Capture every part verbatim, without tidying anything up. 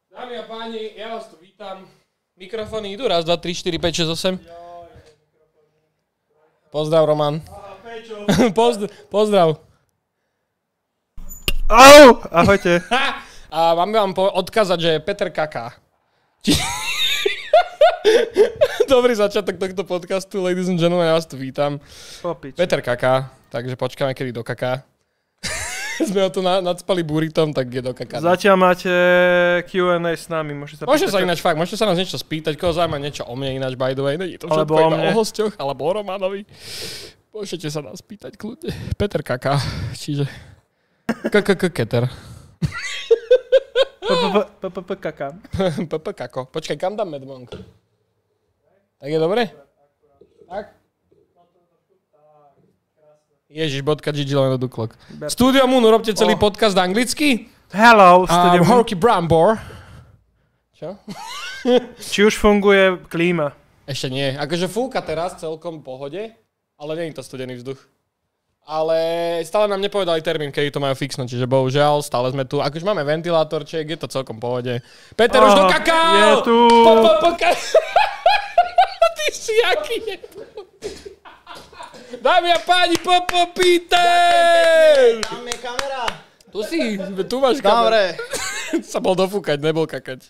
Dámy a páni, ja vás tu vítam. Mikrofóny idú, raz, dva, tri, štyri, päť, šesť, osem. Pozdrav, Roman. Pozdr- pozdrav. Au, ahojte. A mám vám po- odkázať, že Peter kaká. Či... Dobrý začiatok tohto podcastu, ladies and gentlemen, ja vás tu vítam. Popič. Peter kaká, takže počkáme, kedy do kaká. Sme ho tu na- nadspali buritom, tak je do kaká. Zatiaľ máte Q and A s nami, môžete sa Môžete sa pýtať. ináč fakt, môžete sa nás niečo spýtať, koho zaujíma niečo o mne ináč, by the way. Nie je to Alebo všetko o iba mne. o hosťoch, alebo o Romanovi. Môžete sa nás pýtať kľudne. Peter kaká, čiže... K-k-k-keter. P-p-p-kakám. P-p-kako. Počkaj, kam dám medmonk? Tak je dobre? Tak? Ježiš, bodka Gigi len do duklok. Studio Moon, urobte celý Oh. podcast anglicky. Hello, A studio. Horky Brambor. Čo? Či už funguje klíma? Ešte nie. Akože fúka teraz celkom v pohode, ale nie je to studený vzduch. Ale stále nám nepovedali termín, kedy to majú fixnúť, čiže bohužiaľ, stále sme tu. Akože máme ventilátorček, je to celkom v pohode. Peter už Aha, do kakao! je tu. Po, po, po, ka... Ty si aký je tu? Dámy a páni, Popo Peter! Tam je kamera. Tu si, tu máš kameru. Dobre. Sa bol dofúkať, nebol kakať.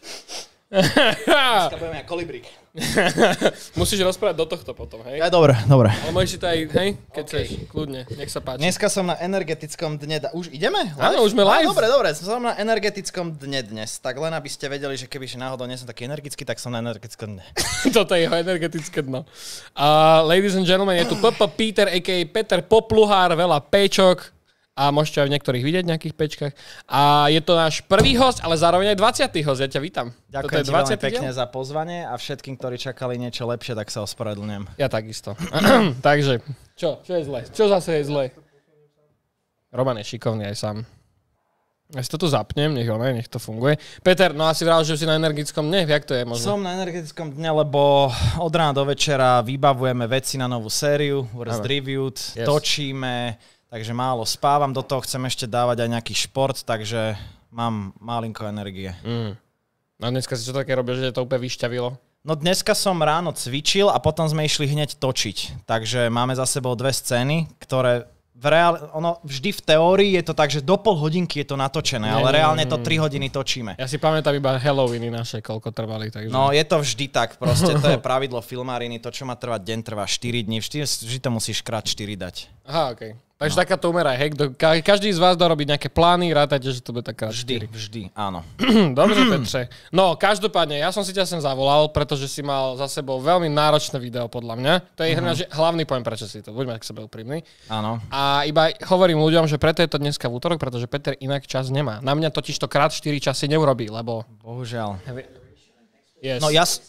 Dneska budeme ako kolibrík. Musíš rozprávať do tohto potom, hej? Ja, dobre, dobre. Ale môžeš si to aj, hej, keď OK. chceš, kľudne, nech sa páči. Dneska som na energetickom dne... Da- už ideme? Áno, už sme live. Á, dobre, dobre, som na energetickom dne dnes. Tak len aby ste vedeli, že keby že náhodou nie som taký energický, tak som na energetickom dne. Toto je jeho energetické dno. Uh, ladies and gentlemen, je tu Popo Peter, a ká a. Peter Popluhár, veľa péčok. A môžete aj v niektorých vidieť, v nejakých pečkách. A je to náš prvý host, ale zároveň aj dvadsiaty host. Ja ťa vítam. Toto Ďakujem je ti veľmi dvadsiaty pekne diel? za pozvanie a všetkým, ktorí čakali niečo lepšie, tak sa ospravedlňujem. Ja takisto. Takže, čo? Čo je zle? Čo zase je zle? Roman je šikovný aj sám. Ja si to tu zapnem, nech, ono, nech to funguje. Peter, no asi vral, že si na energetickom dne, jak to je možno? Som na energetickom dne, lebo od rána do večera vybavujeme veci na novú sériu, Worst Áno. Reviewed, Yes. točíme, takže málo spávam, do toho chcem ešte dávať aj nejaký šport, takže mám malinko energie. Mm. No dneska si čo také robil, že to úplne vyšťavilo? No dneska som ráno cvičil a potom sme išli hneď točiť, takže máme za sebou dve scény, ktoré v reál... ono vždy v teórii je to tak, že do pol hodinky je to natočené, Nie, ale nie, reálne nie, to nie. tri hodiny točíme. Ja si pamätám iba Halloweeny naše, koľko trvali, takže... No je to vždy tak, proste to je pravidlo filmáriny, to čo má trvať deň trvá štyri dní, vždy, vždy to musíš krát štyri dať. Aha, okej. Okay. Takže no. takáto umera, hej? Kto- ka- každý z vás dá robiť nejaké plány, rátajte, že to bude taká Vždy, vždy, áno. Dobre, Petre. No, každopádne, ja som si ťa sem zavolal, pretože si mal za sebou veľmi náročné video, podľa mňa. To je uh-huh. hlavný pojem, prečo si to. Buďme k sebe úprimný. Áno. A iba hovorím ľuďom, že preto je to dneska v útorok, pretože Peter inak čas nemá. Na mňa totiž to krát štyri časy neurobí, lebo... Bohužiaľ. Yes. No ja, s-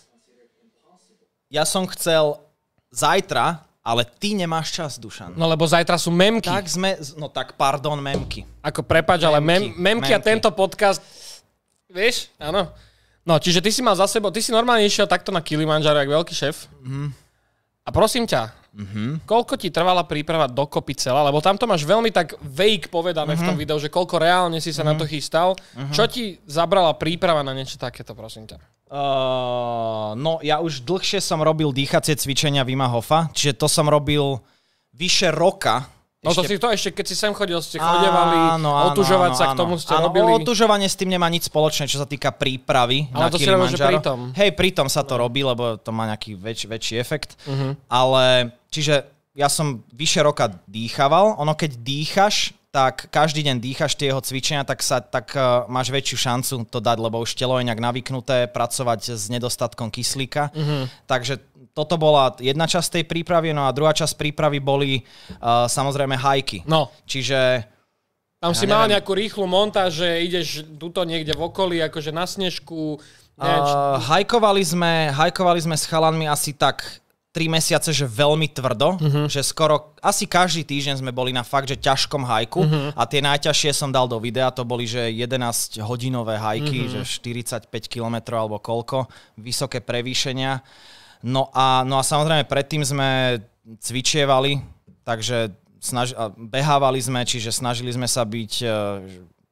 ja som chcel zajtra, ale ty nemáš čas, Dušan. No lebo zajtra sú memky. Tak sme, no tak pardon, memky. Ako prepač, ale mem, Memky, memky a memky. tento podcast, vieš? Áno. No, čiže ty si mal za sebou, ty si normálne išiel takto na Kilimanjaro, jak veľký šéf. Mhm. A prosím ťa, Mhm. koľko ti trvala príprava dokopy celá? Lebo tam to máš veľmi tak vague povedané v tom videu, že koľko reálne si sa na to chystal. Čo ti zabrala príprava na niečo takéto, prosím ťa? Uh, no ja už dlhšie som robil dýchacie cvičenia Wima Hofa, čiže to som robil vyše roka. No to si to ešte, keď si sem chodil, ste chodevali, otužovať sa, k tomu ste áno, robili. Otužovanie s tým nemá nič spoločné, čo sa týka prípravy Ale na to si robil, že Kilimanjaro. pritom. Hej, pritom sa to robí, lebo to má nejaký väč, väčší efekt. Uh-huh. Ale, čiže ja som vyše roka dýchaval. Ono, keď dýchaš, tak každý deň dýchaš tie jeho cvičenia, tak, sa, tak uh, máš väčšiu šancu to dať, lebo už telo je nejak navyknuté pracovať s nedostatkom kyslíka. Uh-huh. Takže toto bola jedna časť tej prípravy, no a druhá časť prípravy boli uh, samozrejme hajky. No. Čiže... Tam Ja si mal neviem. nejakú rýchlu montáž, že ideš tuto niekde v okolí, akože na snežku. Neviem, či- Uh, hajkovali, sme, hajkovali sme s chalanmi asi tak tri mesiace, že veľmi tvrdo, uh-huh. že skoro asi každý týždeň sme boli na fakt, že ťažkom hajku uh-huh. a tie najťažšie som dal do videa, to boli, že jedenásťhodinové hajky, uh-huh. že štyridsaťpäť kilometrov alebo koľko, vysoké prevýšenia. No a, no a samozrejme predtým sme cvičievali, takže snaž, behávali sme, čiže snažili sme sa byť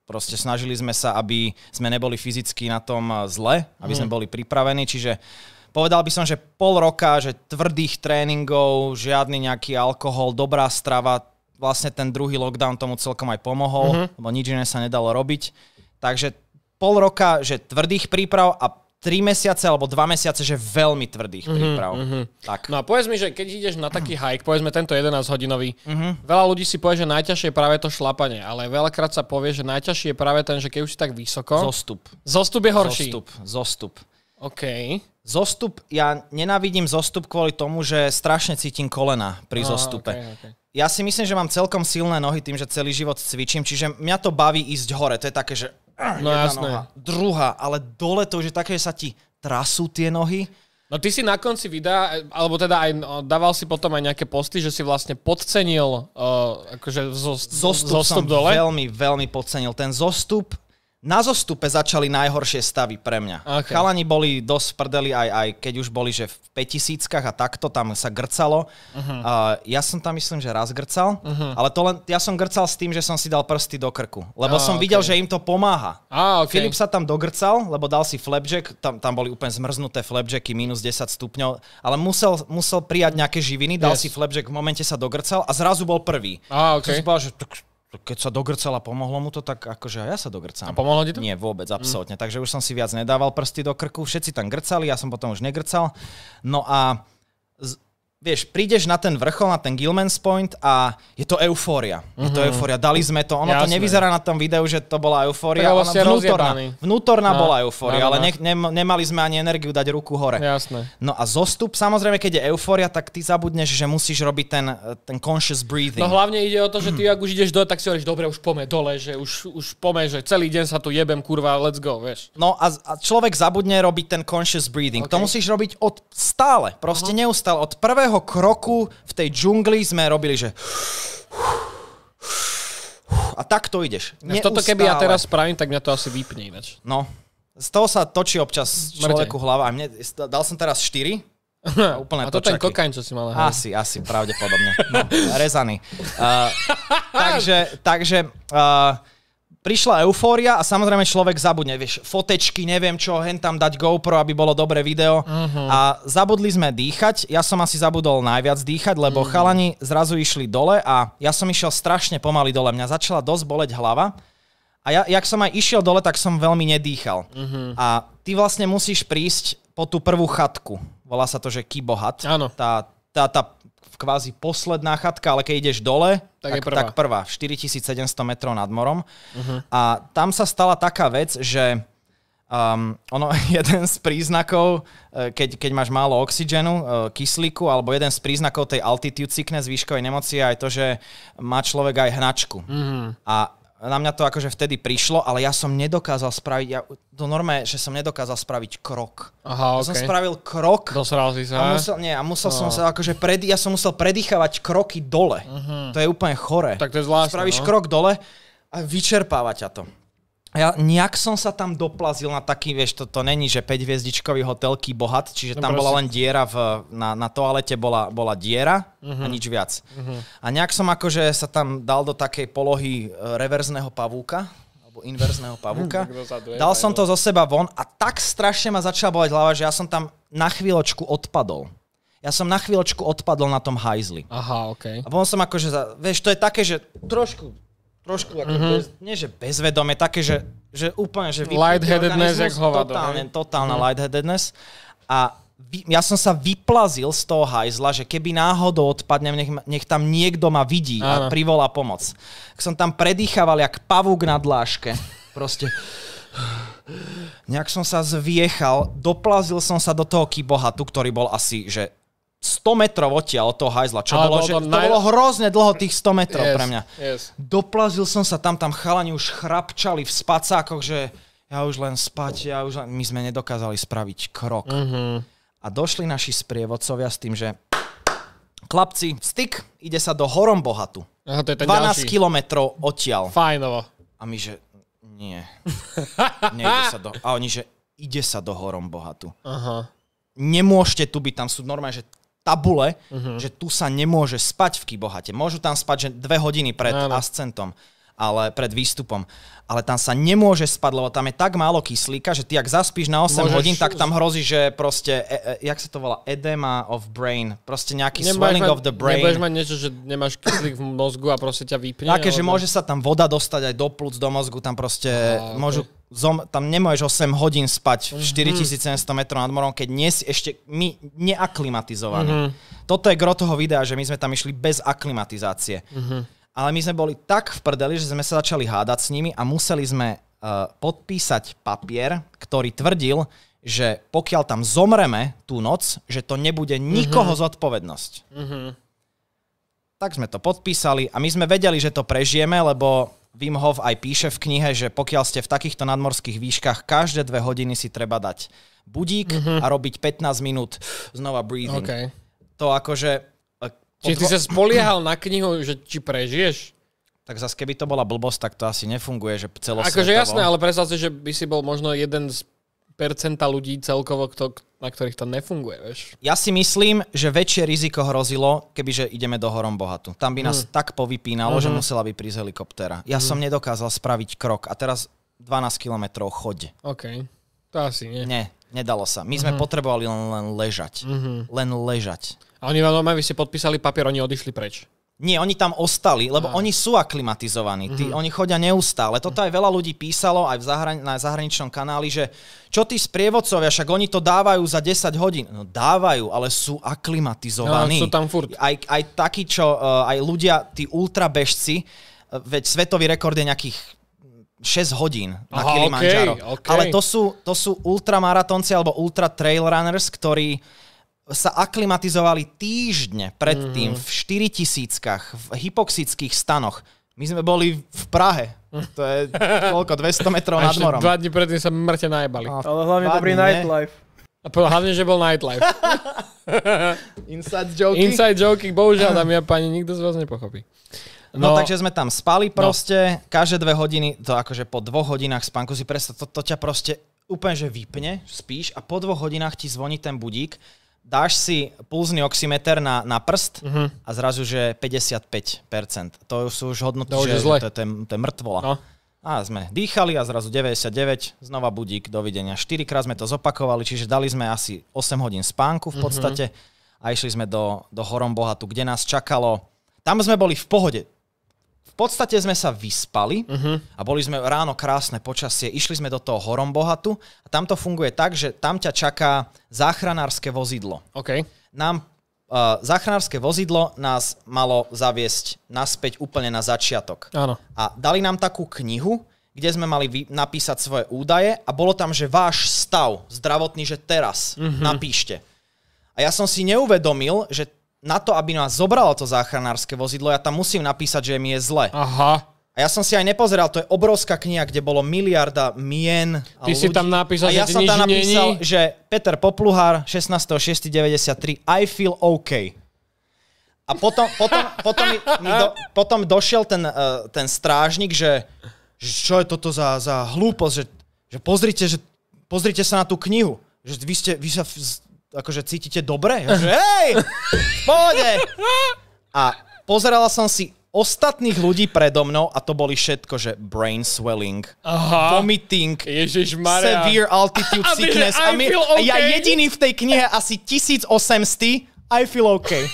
Proste snažili sme sa, aby sme neboli fyzicky na tom zle, aby sme boli pripravení, čiže povedal by som, že pol roka, že tvrdých tréningov, žiadny nejaký alkohol, dobrá strava, vlastne ten druhý lockdown tomu celkom aj pomohol, uh-huh. lebo nič iné sa nedalo robiť. Takže pol roka, že tvrdých príprav a tri mesiace alebo dva mesiace, že veľmi tvrdých mm-hmm, príprav. Mm-hmm. Tak. No a povedz mi, že keď ideš na taký hike, povedzme tento jedenásťhodinový, mm-hmm. veľa ľudí si povie, že najťažšie je práve to šlapanie, ale veľakrát sa povie, že najťažšie je práve ten, že keď už si tak vysoko... Zostup. Zostup je horší. Zostup, zostup. OK. Zostup, ja nenávidím zostup kvôli tomu, že strašne cítim kolena pri oh, zostupe. Okay, okay. Ja si myslím, že mám celkom silné nohy tým, že celý život cvičím, čiže mňa to baví ísť hore. To je také, že no jedna jasné. noha, druhá, ale dole to už je také, že sa ti trasú tie nohy. No ty si na konci videa, alebo teda aj dával si potom aj nejaké posty, že si vlastne podcenil uh, akože zost, zostup, zostup som dole. veľmi, veľmi podcenil. Ten zostup, na zostupe začali najhoršie stavy pre mňa. Okay. Chalani boli dosť v prdeli, aj, aj keď už boli že v päťtisíckach a takto, tam sa grcalo. Uh-huh. Uh, ja som tam myslím, že raz grcal, uh-huh. ale to len, ja som grcal s tým, že som si dal prsty do krku, lebo ah, som okay. videl, že im to pomáha. Ah, okay. Filip sa tam dogrcal, lebo dal si flapjack, tam, tam boli úplne zmrznuté flapjacky, minus desať stupňov, ale musel, musel prijať nejaké živiny, dal yes. si flapjack, v momente sa dogrcal a zrazu bol prvý. Ah, okay. Som si povedal, že keď sa dogrcal a pomohlo mu to, tak akože aj ja sa dogrcam. A pomohlo ti to? Nie, vôbec, absolútne. Mm. Takže už som si viac nedával prsty do krku, všetci tam grcali, ja som potom už negrcal. No a z, vieš, prídeš na ten vrchol, na ten Gilman's Point a je to eufória. Mm-hmm. Je to eufória, dali sme to. Ono Jasné. to nevyzerá na tom videu, že to bola eufória, ona vnútorná, vnútorná no, bola eufória, no, no, no. ale ne, ne, nemali sme ani energiu dať ruku hore. Jasné. No a zostup, samozrejme, keď je eufória, tak ty zabudneš, že musíš robiť ten, ten conscious breathing. No hlavne ide o to, že ty ak už ideš dole, tak si hovoríš, dobre, už pome dole, že už, už pome, že celý deň sa tu jebem, kurva, let's go, vieš. No a, a človek zabudne robiť ten conscious breathing. Okay. To musíš robiť od stále, proste uh-huh. neustále. Od prvého kroku v tej džungli sme robili, že a tak to ideš. Neustále. Toto keby ja teraz spravím, tak mňa to asi vypne ináč. No, z toho sa točí občas človeku Mŕte. hlava. A mne, dal som teraz štyri. A, úplne a to ten kokain, čo si mal. Asi, asi, pravdepodobne. No, rezaný. Uh, takže, takže uh, prišla eufória a samozrejme človek zabudne, vieš, fotečky, neviem čo, hen tam dať GoPro, aby bolo dobré video. Uh-huh. A zabudli sme dýchať. Ja som asi zabudol najviac dýchať, lebo uh-huh. chalani zrazu išli dole a ja som išiel strašne pomaly dole. Mňa začala dosť boleť hlava. A ja, jak som aj išiel dole, tak som veľmi nedýchal. Uh-huh. A ty vlastne musíš prísť po tú prvú chatku. Volá sa to, že Kibohat. Áno. Tá, tá, tá kvázi posledná chatka, ale keď ideš dole, tak, tak, prvá. tak prvá. štyritisícsedemsto metrov nad morom. Uh-huh. A tam sa stala taká vec, že um, ono, jeden z príznakov, keď, keď máš málo oxygenu, kyslíku, alebo jeden z príznakov tej altitude sickness, výškovej nemoci, je to, že má človek aj hnačku. Uh-huh. A na mňa to akože vtedy prišlo, ale ja som nedokázal spraviť, ja, to normálne, že som nedokázal spraviť krok. Aha, ja okay. som spravil krok. Dosral si sa. A musel, nie, a musel no. som sa akože, pred, ja som musel predýchavať kroky dole. Uh-huh. To je úplne chore. Tak to je zvláštne. Spravíš no? krok dole a vyčerpáva ťa to. Ja nejak som sa tam doplazil na taký, vieš, to, to není, že päťhviezdičkový hotel Kibohat, čiže no, tam prosím. bola len diera, v, na, na toalete bola, bola diera uh-huh. a nič viac. Uh-huh. A nejak som akože sa tam dal do takej polohy reverzného pavúka, alebo inverzného pavúka. Dal som to zo seba von a tak strašne ma začala boleť hlava, že ja som tam na chvíľočku odpadol. Ja som na chvíľočku odpadol na tom hajzli. Aha, okej. Okay. A potom som akože, vieš, to je také, že trošku... Trošku ako mm-hmm. bez, nie že bezvedome, také, že, že úplne, že lightheadedness, jak hovado. Totálne, totálna mm. lightheadedness. A vy, ja som sa vyplazil z toho hajzla, že keby náhodou odpadnem, nech, nech tam niekto ma vidí Áno. a privolá pomoc. Tak som tam predýchaval jak pavúk na dláške. Proste... Nejak som sa zviechal, doplazil som sa do toho Kibohatu, ktorý bol asi, že sto metrov odtiaľ od toho hajzla, čo bolo, že, to naj... bolo hrozne dlho tých sto metrov yes, pre mňa. Yes. Doplazil som sa tam, tam chalani už chrapčali v spacákoch, že ja už len spať, ja už len... My sme nedokázali spraviť krok. Uh-huh. A došli naši sprievodcovia s tým, že chlapci, styk, ide sa do Horombohatu. Aha, to je ten dvanásť kilometrov odtiaľ. Fajnovo. A my, že nie. Nejde sa do... A oni, že ide sa do Horombohatu. Aha. Nemôžete tu byť, tam sú normálne, že tabule, uh-huh. že tu sa nemôže spať v Kibohate. Môžu tam spať, že dve hodiny pred ano. ascentom. ale pred výstupom. Ale tam sa nemôže spať, lebo tam je tak málo kyslíka, že ty ak zaspíš na osem Môžeš... hodín, tak tam hrozí, že proste, e, e, jak sa to volá, edema of brain, proste nejaký Nebudeš swelling mať, of the brain. Nebudeš mať niečo, že nemáš kyslík v mozgu a proste ťa vypne? Také, že alebo... môže sa tam voda dostať aj do plúc, do mozgu, tam proste Aha, môžu, okay. zom, tam nemôžeš osem hodín spať v Mhm. štyritisícsedemsto metrov nad morom, keď nie si ešte my neaklimatizovaní. Mhm. Toto je gro toho videa, že my sme tam išli bez aklimatizácie. Mhm. Ale my sme boli tak v prdeli, že sme sa začali hádať s nimi a museli sme uh, podpísať papier, ktorý tvrdil, že pokiaľ tam zomreme tú noc, že to nebude nikoho mm-hmm. zodpovednosť. Mhm. Tak sme to podpísali a my sme vedeli, že to prežijeme, lebo Wim Hof aj píše v knihe, že pokiaľ ste v takýchto nadmorských výškach, každé dve hodiny si treba dať budík mm-hmm. a robiť pätnásť minút znova breathing. Okay. To akože... Čiže ty sa spoliehal na knihu, že či prežiješ? Tak zase keby to bola blbosť, tak to asi nefunguje, že celosvetovo. Akože jasné, ale predstav si, že by si bol možno jeden z percenta ľudí celkovo, kto, na ktorých to nefunguje, vieš. Ja si myslím, že väčšie riziko hrozilo, kebyže ideme do Horombohatu. Tam by nás hmm. tak povypínalo, hmm. že musela by prísť helikoptéra. Ja hmm. som nedokázal spraviť krok a teraz dvanásť kilometrov choď. OK, to asi nie. Nie, nedalo sa. My sme hmm. potrebovali len, len ležať. Hmm. Len ležať. A oni vám normálne, vy ste podpísali papier, oni odišli preč. Nie, oni tam ostali, lebo Aha. oni sú aklimatizovaní. Tí, Mhm. Oni chodia neustále. Toto aj veľa ľudí písalo aj v zahrani- na zahraničnom kanáli, že čo tí sprievodcovia, však oni to dávajú za desať hodín. No dávajú, ale sú aklimatizovaní. No, sú tam furt. Aj, aj takí, čo, uh, aj ľudia, tí ultrabežci, uh, veď svetový rekord je nejakých šesť hodín na Aha, Kilimanjaro. okay, okay. Ale to sú, to sú ultramaratonci alebo ultra trail runners, ktorí sa aklimatizovali týždne predtým mm-hmm. v štyritisíckach, v hypoxických stanoch. My sme boli v Prahe. To je koľko? dvesto metrov nad morom. Dva dní predtým sa mŕte najebali. A Ale hlavne dobrý dní, nightlife. A po- hlavne, že bol nightlife. Inside joky. Inside joky, bohužiaľ, dámy a páni, nikto z vás nepochopí. No, no takže sme tam spali proste, no. Každé dve hodiny, to akože po dvoch hodinách spánku si predstav, to, to ťa proste úplne, že vypne, spíš a po dvoch hodinách ti zvoní ten budík, dáš si pulzný oximeter na, na prst uh-huh. a zrazu, že päťdesiatpäť percent. To sú už hodnoty, to že už je to, to, je, to je mŕtvola. No. A sme dýchali a zrazu deväťdesiatdeväť, znova budík, dovidenia. štyrikrát sme to zopakovali, čiže dali sme asi osem hodín spánku v podstate uh-huh. a išli sme do, do Horombohatu, kde nás čakalo. Tam sme boli v pohode. V podstate sme sa vyspali uh-huh. a boli sme ráno krásne počasie. Išli sme do toho Horombohatu a tam to funguje tak, že tam ťa čaká záchranárske vozidlo. OK. Nám uh, záchranárske vozidlo nás malo zaviesť naspäť úplne na začiatok. Áno. A dali nám takú knihu, kde sme mali vy- napísať svoje údaje a bolo tam, že váš stav zdravotný, že teraz uh-huh. napíšte. A ja som si neuvedomil, že na to, aby nás zobralo to záchranárske vozidlo, ja tam musím napísať, že mi je zle. Aha. A ja som si aj nepozeral, to je obrovská kniha, kde bolo miliarda mien. A Ty ľudí. si tam napísal, a ja že som ti tam nič napísal, není? že Peter Popluhár, šestnásteho šiesteho deväťdesiattri, I feel OK. A potom, potom, potom, mi, mi do, potom došiel ten, uh, ten strážnik, že, že čo je toto za, za hlúposť, že, že, pozrite, že pozrite sa na tú knihu, že vy, ste, vy sa v, akože cítite dobre? Ja, že hej, v pohode. A pozerala som si ostatných ľudí predo mnou a to boli všetko, že brain swelling, Aha. vomiting, Ježišmaria. severe altitude A ty, že sickness. I A, my, feel a ja okay. jediný v tej knihe asi tisícosemsto, I feel okay.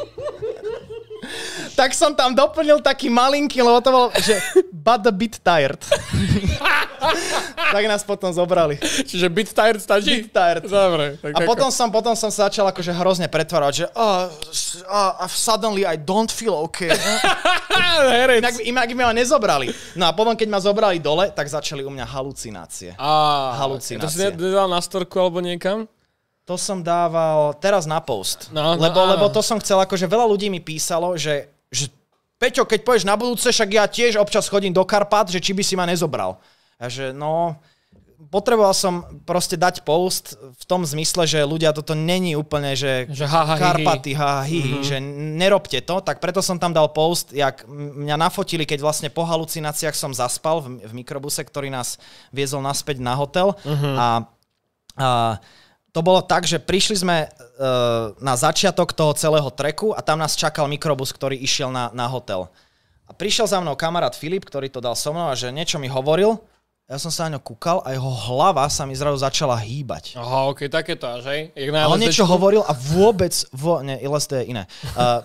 Tak som tam doplnil taký malinký, lebo to bol, že but a bit tired. Tak nás potom zobrali. Čiže bit tired stačí? Bit tired. Dobre. Tak A ako? potom som, potom som sa začal akože hrozne pretvárať, že uh, uh, suddenly I don't feel okay. Herec. Inak, inak by ma nezobrali. No a potom, keď ma zobrali dole, tak začali u mňa halucinácie. Á, Halucinácie. To si nedal na storku alebo niekam? To som dával teraz na post. No, no, lebo, áno. lebo to som chcel, akože veľa ľudí mi písalo, že, že Peťo, keď pôjdeš na budúce, však ja tiež občas chodím do Karpat, že či by si ma nezobral. A že no, potreboval som proste dať post v tom zmysle, že ľudia, toto není úplne, že, Že ha, ha, hi, hi. Karpaty, ha, ha, hi, hi, Mhm. že nerobte to, tak preto som tam dal post, jak mňa nafotili, keď vlastne po halucináciách som zaspal v, v mikrobuse, ktorý nás viezol naspäť na hotel. Mhm. A, a to bolo tak, že prišli sme uh, na začiatok toho celého treku a tam nás čakal mikrobus, ktorý išiel na, na hotel. A prišiel za mnou kamarát Filip, ktorý to dal so mnou a že niečo mi hovoril. Ja som sa na ňo kúkal a jeho hlava sa mi zrazu začala hýbať. Aha, okej, okay, takéto až, hej? A on niečo hovoril a vôbec... Vo... Nie, el es dé je iné. Uh...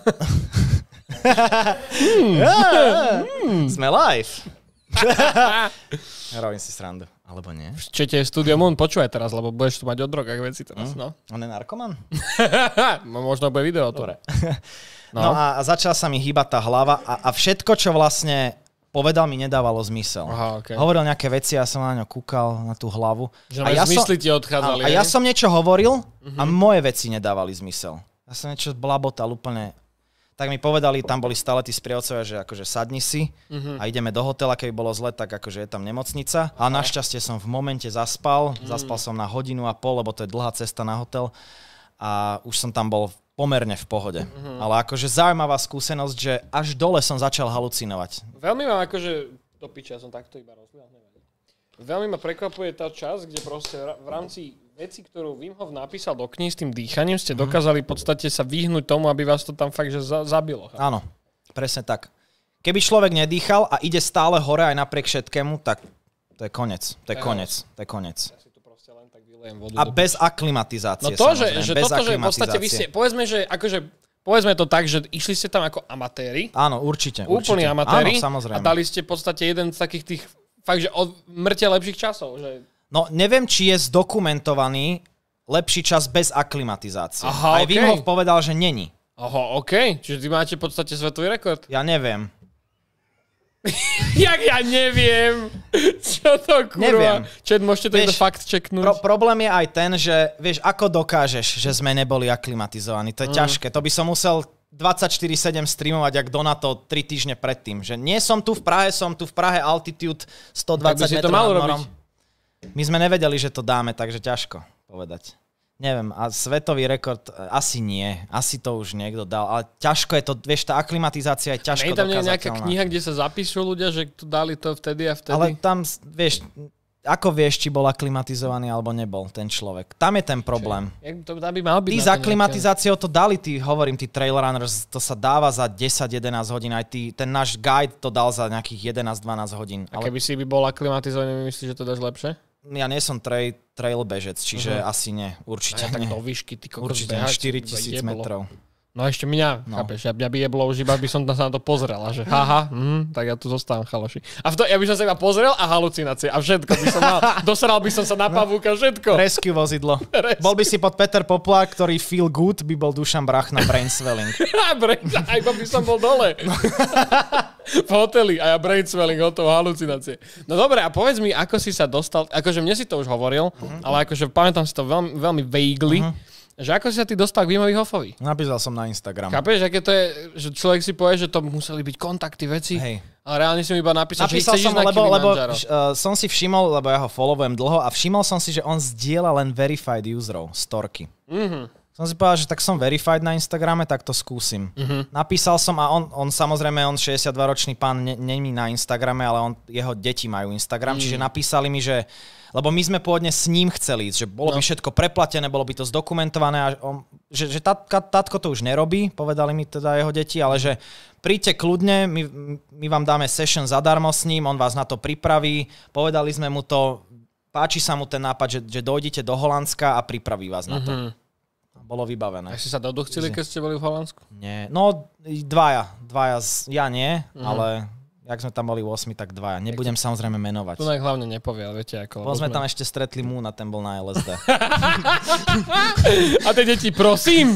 hmm. Sme live. Robím si srandu. Alebo nie? Čete Studio Moon, počúvaj teraz, lebo budeš tu mať o drogách veci teraz, mm. no. On je narkoman? Možno bude video o tom. No, no a, a začala sa mi hýbať tá hlava a, a všetko, čo vlastne povedal, mi nedávalo zmysel. Aha, okay. Hovoril nejaké veci, ja som na ňo kúkal, na tú hlavu. Že a ja zmysly som, ti odchádzali. A, a ja som niečo hovoril uh-huh. a moje veci nedávali zmysel. Ja som niečo blabotal úplne... Tak mi povedali, tam boli stále tí sprievodcovia, že akože sadni si uh-huh. a ideme do hotela, keby bolo zle, tak akože je tam nemocnica. A našťastie som v momente zaspal. Uh-huh. Zaspal som na hodinu a pol, lebo to je dlhá cesta na hotel. A už som tam bol pomerne v pohode. Uh-huh. Ale akože zaujímavá skúsenosť, že až dole som začal halucinovať. Veľmi ma akože, do piče, ja som takto iba rozlial, neviem. Veľmi ma prekvapuje tá časť, kde proste v rámci veci, ktorú Wim Hof napísal do kníh s tým dýchaním, ste dokázali v podstate sa vyhnúť tomu, aby vás to tam fakt že za- zabilo. Áno, presne tak. Keby človek nedýchal a ide stále hore aj napriek všetkému, tak to je koniec. To je koniec. To je koniec. Vodu a bez aklimatizácie. No to, že, že toto, že v podstate vy ste, povedzme, že akože, povedzme to tak, že išli ste tam ako amatéri. Áno, určite. Úplní určite. amatéri. Áno, samozrejme. A dali ste v podstate jeden z takých tých, fakt, že od mŕte lepších časov. Že... No, neviem, či je zdokumentovaný lepší čas bez aklimatizácie. Aha, aj okay. Wim Hof povedal, že není. Aha, okej. Okay. Čiže ty máte v podstate svetový rekord. Ja neviem. Jak ja neviem? Čo to kurva? Neviem. Čet, môžete to vieš, fakt čeknúť. Pro, problém je aj ten, že vieš, ako dokážeš, že sme neboli aklimatizovaní. To je mm. ťažké. To by som musel dvadsaťštyri sedem streamovať, jak Donato tri týždne predtým. Že nie som tu v Prahe, som tu v Prahe, altitude stodvadsať metrov nad morom. My sme nevedeli, že to dáme, takže ťažko povedať. Neviem, a svetový rekord asi nie. Asi to už niekto dal, ale ťažko je to, vieš, tá aklimatizácia je ťažko dokázateľná. Nie je tam nejaká kniha, kde sa zapíšu ľudia, že to dali to vtedy a vtedy? Ale tam, vieš, ako vieš, či bol aklimatizovaný alebo nebol ten človek. Tam je ten problém. Jak to by mal byť tí s aklimatizáciou to dali, tí, hovorím, tí trail runners, to sa dáva za desať jedenásť hodín, aj tí, ten náš guide to dal za nejakých jedenásť dvanásť hodín. A keby ale... si by bol aklimatizovaný, myslíš, že to dáš lepšie? Ja nie som trail, trail bežec, čiže uh-huh. asi nie, určite ja, nie. Tak do výšky, ty kokos určite behať, štyritisíc metrov. No ešte mňa, no. chápeš, ja, mňa by jeblo už iba by som sa na to pozrel a že haha, mm, tak ja tu zostávam, chaloši. A v to, ja by som sa iba pozrel a halucinácie a všetko by som mal, dosral by som sa na pavúka, všetko. Rescue vozidlo. Rescue. Bol by si pod Peter Poplár, ktorý feel good, by bol Dušan Brach na brain swelling. A iba by som bol dole. V hoteli a ja brain swelling, hotovo, halucinácie. No dobre, a povedz mi, ako si sa dostal, akože mne si to už hovoril, uh-huh. ale akože pamätám si to veľmi, veľmi vaguely, uh-huh. že ako si sa ty dostal k Wimovi Hofovi? Napísal som na Instagram. Chápeš, aké to je, že človek si povie, že to museli byť kontakty, veci, hej. A reálne si mi iba napísal, napísal že chceš som, ísť na lebo, lebo uh, som si všimol, lebo ja ho followujem dlho a všimol som si, že on zdieľa len verified userov, storky. Mhm. Som si povedal, že tak som verified na Instagrame, tak to skúsim. Uh-huh. Napísal som a on, on samozrejme, on šesťdesiatdvaročný pán není na Instagrame, ale on, jeho deti majú Instagram, uh-huh. čiže napísali mi, že, lebo my sme pôvodne s ním chceli ísť, že bolo no. by všetko preplatené, bolo by to zdokumentované a on, že, že tátka, tátko to už nerobí, povedali mi teda jeho deti, ale že príďte kľudne, my, my vám dáme session zadarmo s ním, on vás na to pripraví, povedali sme mu to, páči sa mu ten nápad, že, že dojdete do Holandska a pripraví vás uh-huh. na to. Bolo vybavené. A si sa doduchcili, keď ste boli v Holandsku? Nie. No, dvaja. Dvaja. Z... Ja nie, uh-huh. ale jak sme tam boli v osmi, tak dvaja. Nebudem samozrejme menovať. Tu nech hlavne nepovie, ale viete ako... Bo sme tam ešte stretli Moon a ten bol na el es dé. A tie deti, prosím!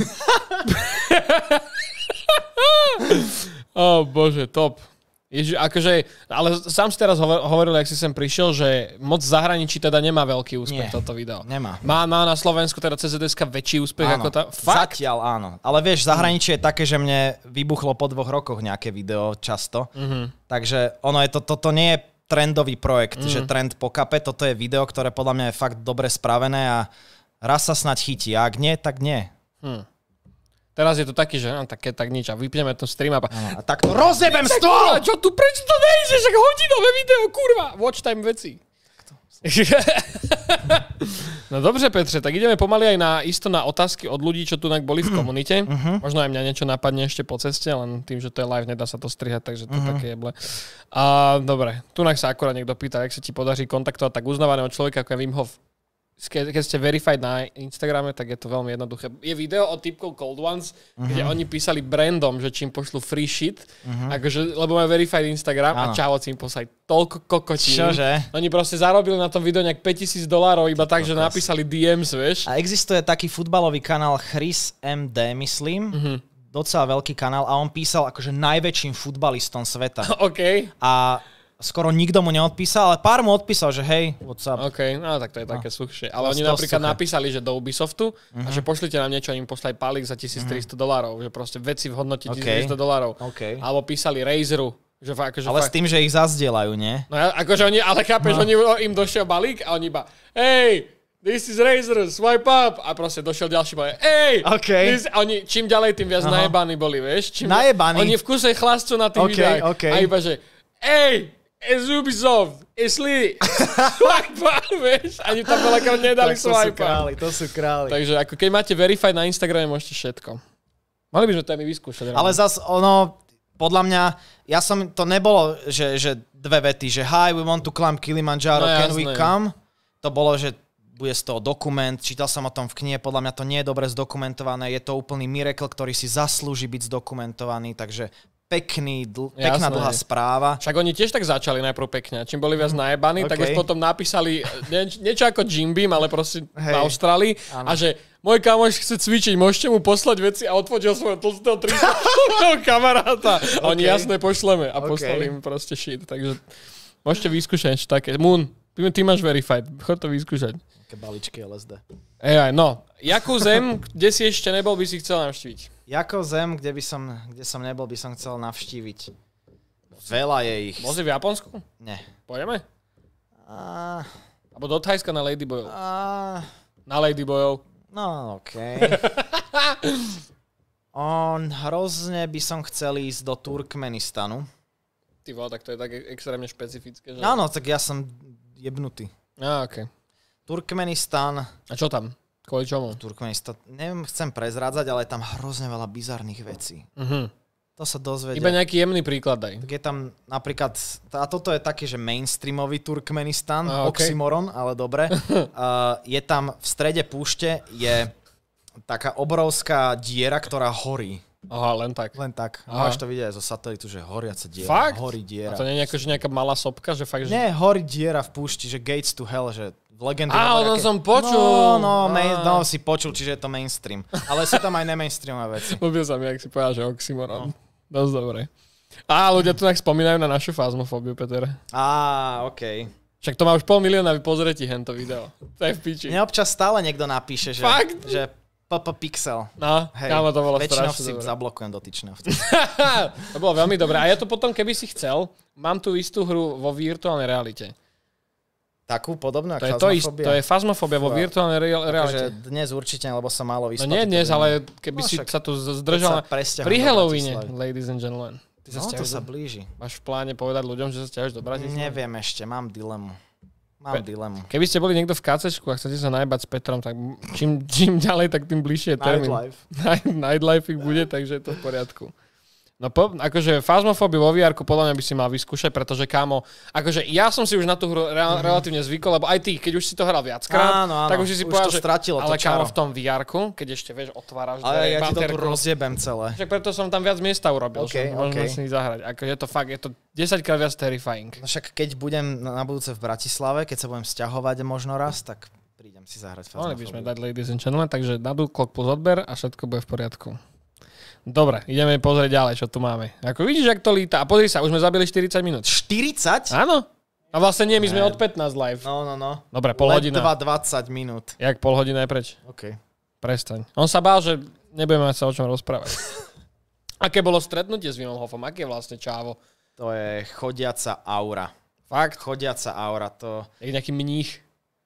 Ó, oh, bože, top. Ježi, akože, ale sám si teraz hovor, hovoril, jak si sem prišiel, že moc zahraničí teda nemá veľký úspech. Nie, toto video. Nemá. Má, má na Slovensku teda cé zet es ká väčší úspech áno, ako tá... Fakt? Zatiaľ áno. Ale vieš, zahraničie je také, že mne vybuchlo po dvoch rokoch nejaké video často. Mm-hmm. Takže ono je to, toto nie je trendový projekt, mm-hmm. že trend po kape, toto je video, ktoré podľa mňa je fakt dobre spravené a raz sa snať chytí. A ak nie, tak nie. Hm. Teraz je to taký, že no, také, tak nič a vypneme ten stream a... A tak to rozjebem stôl! Čo tu, prečo to nejde? Však hodinové video, kurva! Watch time veci. No dobře, Petře, tak ideme pomaly aj na, isto na otázky od ľudí, čo tu boli v komunite. Uh-huh. Možno aj mňa niečo napadne ešte po ceste, len tým, že to je live, nedá sa to strihať, takže to uh-huh. také jeble. A dobre, tu sa akorát niekto pýta, jak sa ti podarí kontaktovať tak uznávaného človeka, ako je Wim Hof. Ke, keď ste verified na Instagrame, tak je to veľmi jednoduché. Je video od typkov Cold Ones, uh-huh. kde oni písali brandom, že čím pošlu free shit, uh-huh. akože, lebo majú verified Instagram ano. A čavoci im poslali toľko kokotín. Čože? Oni proste zarobili na tom videu nejak päťtisíc dolárov iba tak, že napísali dé ems, vieš. A existuje taký futbalový kanál Chris em dé, myslím, uh-huh. docela veľký kanál a on písal akože najväčším futbalistom sveta. OK. A skoro nikto mu neodpísal, ale pár mu odpísal, že hej, what's up. OK, no tak to je také no. suchšie. Ale to oni napríklad suché. napísali, že do Ubisoftu uh-huh. a že pošlite nám niečo, im poslali palík za tisíctristo dolárov, že proste veci v hodnote okay. tisíctristo dolárov. Okay. Alebo písali Razeru. Že fa, akože ale fakt... s tým, že ich zazdielajú, nie? No akože oni, ale chápeš, no. oni, im došiel balík a oni iba, hej, this is Razer, swipe up. A proste došiel ďalší balík, hej, okay. this... a oni čím ďalej, tým viac uh-huh. najebaní boli, vieš. Čím najebaní? Oni v kuse chlastú na tých okay, videách. Okay. A iba, že, hej, it's Ubisoft, it's Lee. Swipe up, vieš. Ani tam veľakrát nedali swipe up. To sú králi, to sú králi. Takže ako keď máte verified na Instagrame, môžete všetko. Mali by sme to aj my vyskúšať. Ale zas ono, podľa mňa, ja som, to nebolo, že, že dve vety, že hi, we want to climb Kilimanjaro, no, can jasné. we come? To bolo, že bude z toho dokument, čítal som o tom v knihe, podľa mňa to nie je dobre zdokumentované, je to úplný miracle, ktorý si zaslúži byť zdokumentovaný, takže pekný, dl- pekná dlhá správa. Však oni tiež tak začali najprv pekne. Čím boli viac najebaní, okay. tak už potom napísali nieč- niečo ako Jim Beam, ale proste hey. v Austrálii. Ano. A že môj kamoš chce cvičiť, môžete mu poslať veci a odfotil svojho tlstého tristo kamaráta. A oni okay. jasne pošleme a okay. poslali im proste shit. Takže môžete vyskúšať niečo také. Moon, ty máš verified, chod to vyskúšať. Také baličky el es dé. Ej, no, jakú zem, kde si ešte nebol, by si chcel navštíviť? Jakú zem, kde by som, kde som nebol, by som chcel navštíviť? Veľa je ich. Bol si v Japonsku? Nie. Pôjdeme? A... Abo do Thajska na Ladyboyov. A... Na Ladyboyov. No, okej. Okay. On hrozne by som chcel ísť do Turkmenistanu. Ty vole, tak to je tak extrémne špecifické, že? Áno, tak ja som jebnutý. Á, okej. Okay. Turkmenistan. A čo tam? Kvôli čomu? Turkmenistan. Neviem, chcem prezrádzať, ale je tam hrozne veľa bizarných vecí. Uh-huh. To sa dozvedia. Iba nejaký jemný príklad daj. Tak je tam napríklad, a toto je taký, že mainstreamový Turkmenistan, ah, okay. oxymoron, ale dobre. uh, je tam v strede púšte, je taká obrovská diera, ktorá horí. Aha, len tak. Len tak. Aha. Máš to vidieť aj zo satelitu, že horiaca diera. Fakt? Horí diera. A to nie je nejaká, nejaká malá sopka? Že fakt, že... Nie, horí diera v púšti, že Gates to Hell, že v legende... Á, o tom som počul. No, no, main, no, si počul, čiže je to mainstream. Ale sú tam aj nemainstreamové veci. Ľúbil sa mi, ak si povedal, že oxymoron. No. Dosť dobre. Á, ľudia tu tak spomínajú na našu fazmofóbiu, Peter. Á, okej. Okay. Však to má už pol milióna, vy pozrite hento video. To je v piči. Mne občas stále niekto napíše, že... Fakt? Že pé pé Pixel. No, hej, kámo, to bolo strašne si dobre. zablokujem dotyčné. To bolo veľmi dobré. A ja to potom, keby si chcel, mám tú istú hru vo virtuálnej realite. Takú podobnú, ako to je Phasmophobia? To je Phasmophobia vo virtuálnej re- realite. Akože dnes určite, lebo sa málo vyspať. No nie dnes, ale keby no, si sa tu zdržal pri Halloweene, ladies and gentlemen. Ty sa no, to sa blíži. Máš v pláne povedať ľuďom, že sa stiažeš do Bratislavy? Neviem ešte, mám dilemu. Mám Pe- dilemu. Keby ste boli niekto v kácečku a chcete sa najebať s Petrom, tak čím, čím ďalej, tak tým bližšie je termín. Nightlife. Nightlife ich bude, takže je to v poriadku. No po, akože Phasmophobia vo vé erku podľa mňa by si mal vyskúšať, pretože kámo, akože ja som si už na tú hru re- mm-hmm. relatívne zvykol, lebo aj ty, keď už si to hral viackrát, áno, áno. tak už si si už povedal, že stratilo, ale to kámo v tom vé erku, keď ešte vieš, otváraš ale ja ti to tu rozjebem celé. Však preto som tam viac miesta urobil, okay, že môžeme okay. si zahrať. Ako je to fakt, je to desaťkrát viac terrifying. No však keď budem na budúce v Bratislave, keď sa budem sťahovať možno raz, tak prídem si zahrať Phasmophobiu. Mali by sme dať ladies and gentlemen, takže nadú klok plus odber a všetko bude v poriadku. Dobre, ideme pozrieť ďalej, čo tu máme. Ako vidíš, jak to líta. A pozri sa, už sme zabili štyridsať minút. štyridsať? Áno. A vlastne nie, my sme od pätnásť live. No, no, no. Dobre, pol hodina. Let dvadsať minút. Jak pol hodina je preč? OK. Prestaň. On sa bál, že nebudeme sa o čom rozprávať. Aké bolo stretnutie s Wimom Hofom? Aké je vlastne čávo? To je chodiaca aura. Fakt? Chodiaca aura, to... Je nejaký mních?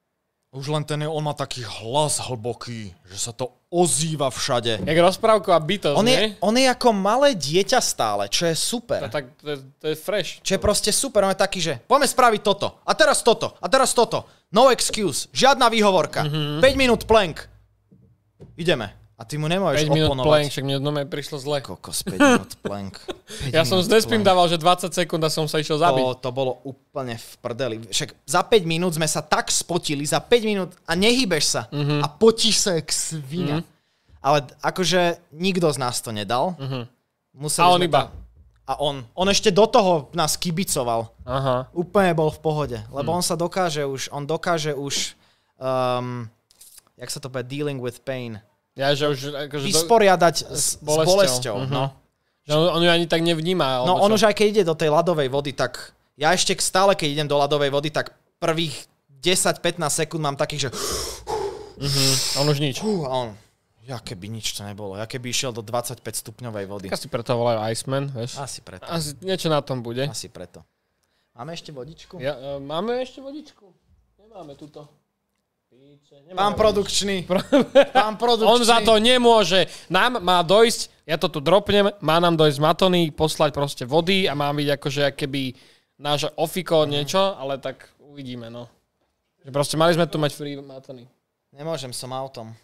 Už len ten, on má taký hlas hlboký, že sa to ozýva všade. Jak rozprávková bytosť, On nie? je, on je ako malé dieťa stále, čo je super. To, tak, to, je, to je fresh. Čo je proste super, on je taký, že poďme spraviť toto, a teraz toto, a teraz toto. No excuse, žiadna výhovorka. Mm-hmm. päť minút plank. Ideme. A ty mu nemôžeš päť minút oponovať. plank, však mne doma prišlo zle. Kokos, päť minút plank. Ja som s Nespím dával, že dvadsať sekúnd a som sa išiel zabiť. To, to bolo úplne v prdeli. Však za päť minút sme sa tak spotili, za päť minút a nehýbeš sa. Mm-hmm. A potíš sa jak svinia. Mm-hmm. Ale akože nikto z nás to nedal. Mm-hmm. A on iba. Tam... A on. On ešte do toho nás kibicoval. Aha. Úplne bol v pohode. Lebo mm. on sa dokáže už, on dokáže už, um, jak sa to povie, dealing with pain. Ja, že už... Akože vysporiadať do... s, s bolesťou. bolesťou. Uh-huh. No. Že on, on ju ani tak nevníma. No on čo? už aj keď ide do tej ľadovej vody, tak ja ešte stále, keď idem do ľadovej vody, tak prvých desať pätnásť sekúnd mám takých, že... Uh-huh. On už nič. Uh, a on... Ja keby nič to nebolo. Ja keby išiel do dvadsaťpäť stupňovej vody. Asi preto volajú Iceman, vieš? Asi preto. Asi niečo na tom bude. Asi preto. Máme ešte vodičku? Ja, uh, máme ešte vodičku? Nemáme túto. Pán produkčný. Pán produkčný. On za to nemôže. Nám má dojsť, ja to tu dropnem, má nám dojsť z Matony, poslať proste vody a má byť akože keby náš ofiko niečo, ale tak uvidíme, no. Že proste mali sme tu mať free Matony. Nemôžem, som autom.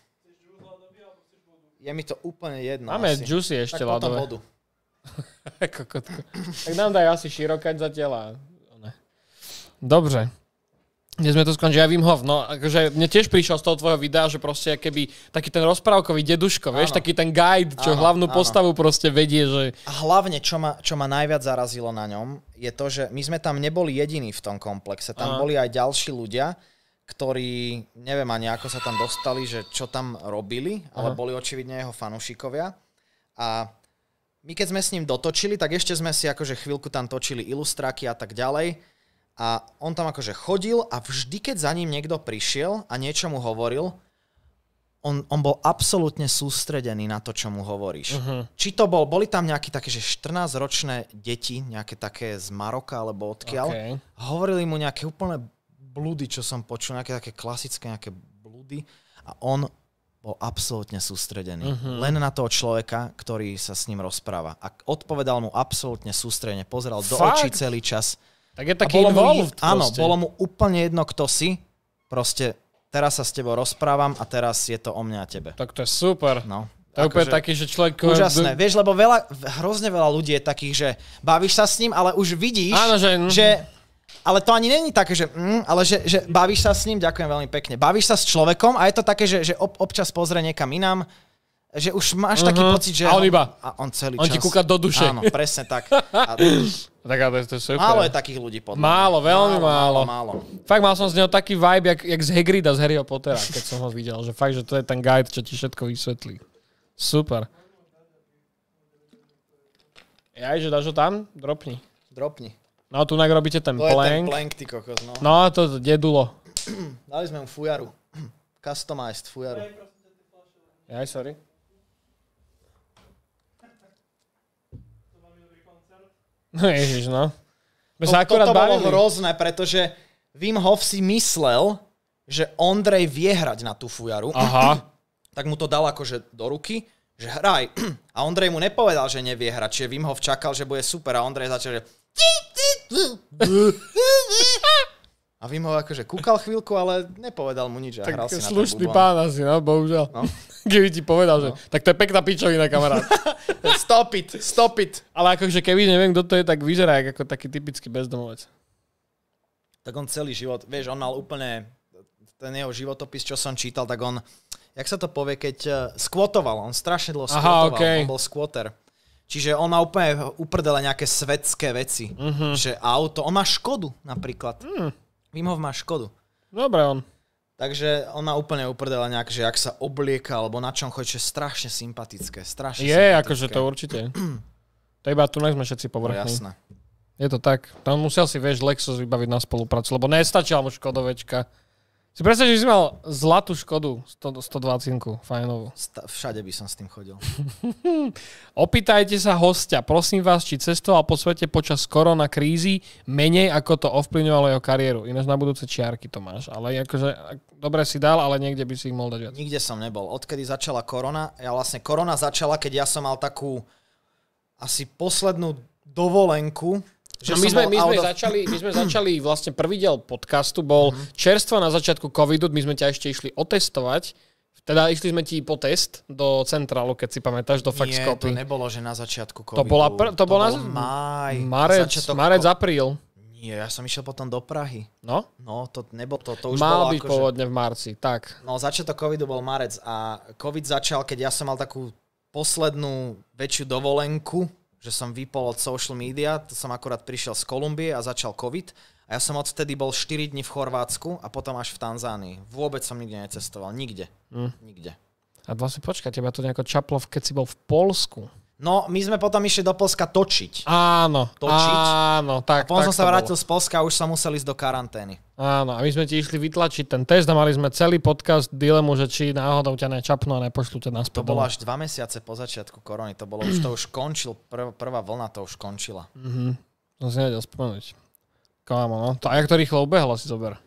Je mi to úplne jedno. Máme asi. juicy ešte tak ľadové. vodu. Kokotko. Tak nám daj asi širokať zatiaľ a... Dobre. Kde sme to skončili? Ja Wim Hof. No, akože mne tiež prišiel z toho tvojho videa, že proste keby taký ten rozprávkový deduško, vieš, taký ten guide, čo áno, hlavnú áno. postavu proste vedie, že... A hlavne, čo ma, čo ma najviac zarazilo na ňom, je to, že my sme tam neboli jediní v tom komplexe. Tam Aha. boli aj ďalší ľudia, ktorí, neviem ani ako sa tam dostali, že čo tam robili, ale Aha. boli očividne jeho fanúšikovia. A my keď sme s ním dotočili, tak ešte sme si akože chvíľku tam točili ilustráky a tak ďalej. A on tam akože chodil a vždy, keď za ním niekto prišiel a niečo mu hovoril, on, on bol absolútne sústredený na to, čo mu hovoríš. Uh-huh. Či to bol, boli tam nejaké také, že štrnásťročné deti, nejaké také z Maroka alebo odkiaľ. Okay. Hovorili mu nejaké úplne blúdy, čo som počul, nejaké také klasické nejaké blúdy. A on bol absolútne sústredený. Uh-huh. Len na toho človeka, ktorý sa s ním rozpráva. A odpovedal mu absolútne sústredene, pozeral Fakt? do očí celý čas. Tak je taký involved. Áno, bolo mu úplne jedno, kto si. Proste teraz sa s tebou rozprávam a teraz je to o mňa a tebe. Tak to je super. No. To je úplne taký, že človek... Úžasné. Vieš, lebo veľa, hrozne veľa ľudí je takých, že bavíš sa s ním, ale už vidíš, Áno, že... že... Ale to ani není také, že... Mm, ale že, že bavíš sa s ním, ďakujem veľmi pekne. Bavíš sa s človekom a je to také, že, že ob, občas pozrie niekam inám, že už máš uh-huh. taký pocit, že... A on iba. A on celý on čas... On ti kúka do duše. Áno, presne tak. A... tak ale to je super. Málo je takých ľudí podľa. Málo, veľmi málo. málo. málo. Fakt mal som z neho taký vibe, jak, jak z Hagrida z Harryho Pottera, keď som ho videl. Že fakt, že to je ten guide, čo ti všetko vysvetlí. Super. Jaj, že dáš ho tam? Dropni. Dropni. No tu nak robíte ten to plank. To je ten plank, ty kokos, no. No, to dedulo. Dali sme mu fujaru. Customized fujaru. Jaj, sorry. No ježiš, no. To, toto bolo hrozné, pretože Wim Hof si myslel, že Ondrej vie hrať na tú fujaru. Aha. Tak mu to dal akože do ruky, že hraj. A Ondrej mu nepovedal, že nevie hrať. Čiže Wim Hof čakal, že bude super a Ondrej začal, že... A Wim Hof akože kúkal chvíľku, ale nepovedal mu nič. A tak hral si na slušný pán asi, no, bohužiaľ. No? Keby ti povedal, že... No. Tak to je pekná pičovina, kamarát. Stop it, stop it. Ale akože keby neviem, kto to je, tak vyzerá ako taký typický bezdomovec. Tak on celý život, vieš, on mal úplne... Ten jeho životopis, čo som čítal, tak on... Jak sa to povie, keď uh, skvotoval. On strašne dlho skvotoval. Aha, okay. On bol skvoter. Čiže on má úplne uprdele nejaké svetské veci. Uh-huh. Že auto... On má Škodu napríklad. Mm. Wim Hof má Škodu. Dobre on. Takže on má úplne uprdele nejak, že ak sa oblieka, alebo na čom chodí, že strašne sympatické. Strašne je, sympatické. akože to určite. To iba tu sme všetci povrchní. No, jasné. Je to tak. Tam musel si, vieš, Lexus vybaviť na spoluprácu, lebo nestačila mu Škodovečka. Si predstav, že si mal zlatú Škodu sto, stodvadsať, fajnovú. Sta- všade by som s tým chodil. Opýtajte sa hostia, prosím vás, či cestoval po svete počas korona krízy menej, ako to ovplyvňovalo jeho kariéru. Ináč na budúce čiarky to máš, ale akože dobre si dal, ale niekde by si ich mohol dať viac. Nikde som nebol. Odkedy začala korona, ja vlastne korona začala, keď ja som mal takú asi poslednú dovolenku. Že no my, sme, my, sme of... začali, my sme začali, vlastne prvý diel podcastu bol mm-hmm. čerstvo na začiatku covidu, my sme ťa ešte išli otestovať, teda išli sme ti po test do centrálu, keď si pamätáš, do Faxcopy. Nie, to nebolo, že na začiatku covidu. To, bola pr- to, to bol na... máj. Marec, marec, apríl. Nie, ja som išiel potom do Prahy. No? No, to nebolo, to, to už Mal bolo byť ako, pôvodne že... v marci, tak. No, začiatok covidu bol marec a covid začal, keď ja som mal takú poslednú väčšiu dovolenku, že som vypol od social media, to som akurát prišiel z Kolumbie a začal covid a ja som odtedy bol štyri dni v Chorvátsku a potom až v Tanzánii. Vôbec som nikde necestoval, nikde. Mm. Nikde. A vlastne počkaj, teba to nejako čaplo, keď si bol v Poľsku. No, my sme potom išli do Poľska točiť. Áno, točiť. áno, tak. A potom tak som sa vrátil bolo. z Poľska a už som musel ísť do karantény. Áno, a my sme ti išli vytlačiť ten test a mali sme celý podcast dilemu, že či náhodou ťa nečapnú a nepošlú ťa naspäť. To bolo až dva mesiace po začiatku korony, to bolo už, to už končil, prv, prvá vlna to už končila. Mhm, som si nevedel spomenúť. Kámo, no. To, a jak to rýchlo ubehlo, si zober.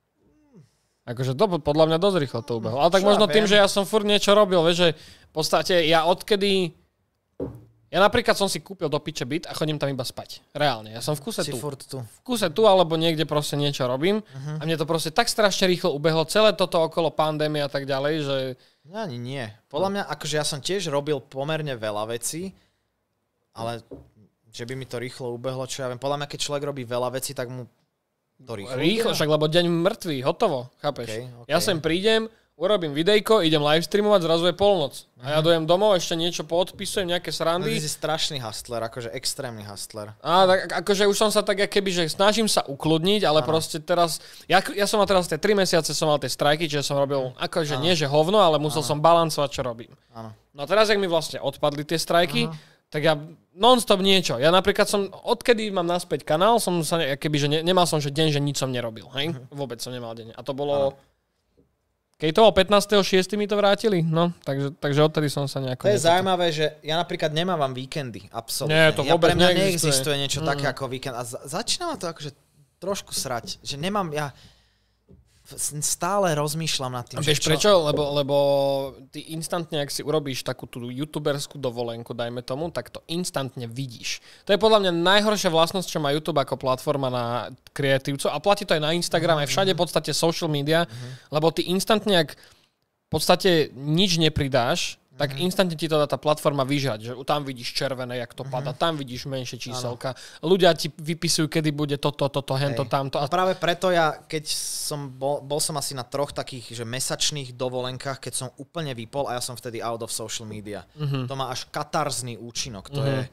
Akože to podľa mňa dosť rýchlo to ubehlo. Ale tak Čo možno ja tým, že ja som furt niečo robil, vieš, že v podstate ja odkedy... Ja napríklad som si kúpil do piče byt a chodím tam iba spať. Reálne. Ja som v kuse si tu. Furt tu. V kuse tu, alebo niekde proste niečo robím. Uh-huh. A mne to proste tak strašne rýchlo ubehlo. Celé toto okolo pandémie a tak ďalej, že... Ja ani nie. Podľa mňa, akože ja som tiež robil pomerne veľa vecí, ale že by mi to rýchlo ubehlo, čo ja viem. Podľa mňa, keď človek robí veľa vecí, tak mu to rýchlo Rýchlo, však lebo deň mŕtvý, hotovo, chápeš? Okay, okay. Ja sem prídem, urobím videjko, idem live streamovať, zrazu je polnoc. Uh-huh. A ja dojem domov, ešte niečo poodpisujem, nejaké srandy. No, ty si strašný hustler, akože extrémny hustler. Á, tak akože už som sa tak keby, že snažím sa ukludniť, ale ano. Proste teraz, ja, ja som mal teraz tie tri mesiace, som mal tie strajky, čiže som robil, akože ano. Nie že hovno, ale musel ano. som balancovať, čo robím. Ano. No a teraz, jak mi vlastne odpadli tie strajky, uh-huh. tak ja non-stop niečo. Ja napríklad som, odkedy mám naspäť kanál, som sa, keby, že ne, nemal som, že deň, že nič som nerobil, hej? Uh-huh. Vôbec som nemal deň. A to bolo... Ano. Keď to bol pätnásteho šiesteho mi to vrátili, no, takže, takže odtedy som sa nejako... To je zaujímavé, že ja napríklad nemávam víkendy, absolútne. Nie, to vôbec ja, pre mňa neexistuje. neexistuje niečo mm. také ako víkend. A za, začína ma to akože trošku srať, že nemám, ja stále rozmýšľam nad tým. Vieš čo... prečo? Lebo, lebo ty instantne, ak si urobíš takú tú youtuberskú dovolenku, dajme tomu, tak to instantne vidíš. To je podľa mňa najhoršia vlastnosť, čo má YouTube ako platforma na kreatívcov a platí to aj na Instagram, mm-hmm. aj všade v podstate social media, mm-hmm. lebo ty instantne, ak v podstate nič nepridáš, tak mm-hmm. instantne ti to dá tá platforma vyžrať, že tam vidíš červené, jak to mm-hmm. padá, tam vidíš menšie číselka. Ano. Ľudia ti vypisujú, kedy bude toto, toto, hento, Hej. tamto. A práve preto ja, keď som bol, bol som asi na troch takých, že mesačných dovolenkách, keď som úplne vypol a ja som vtedy out of social media. Mm-hmm. To má až katarzný účinok. To mm-hmm. je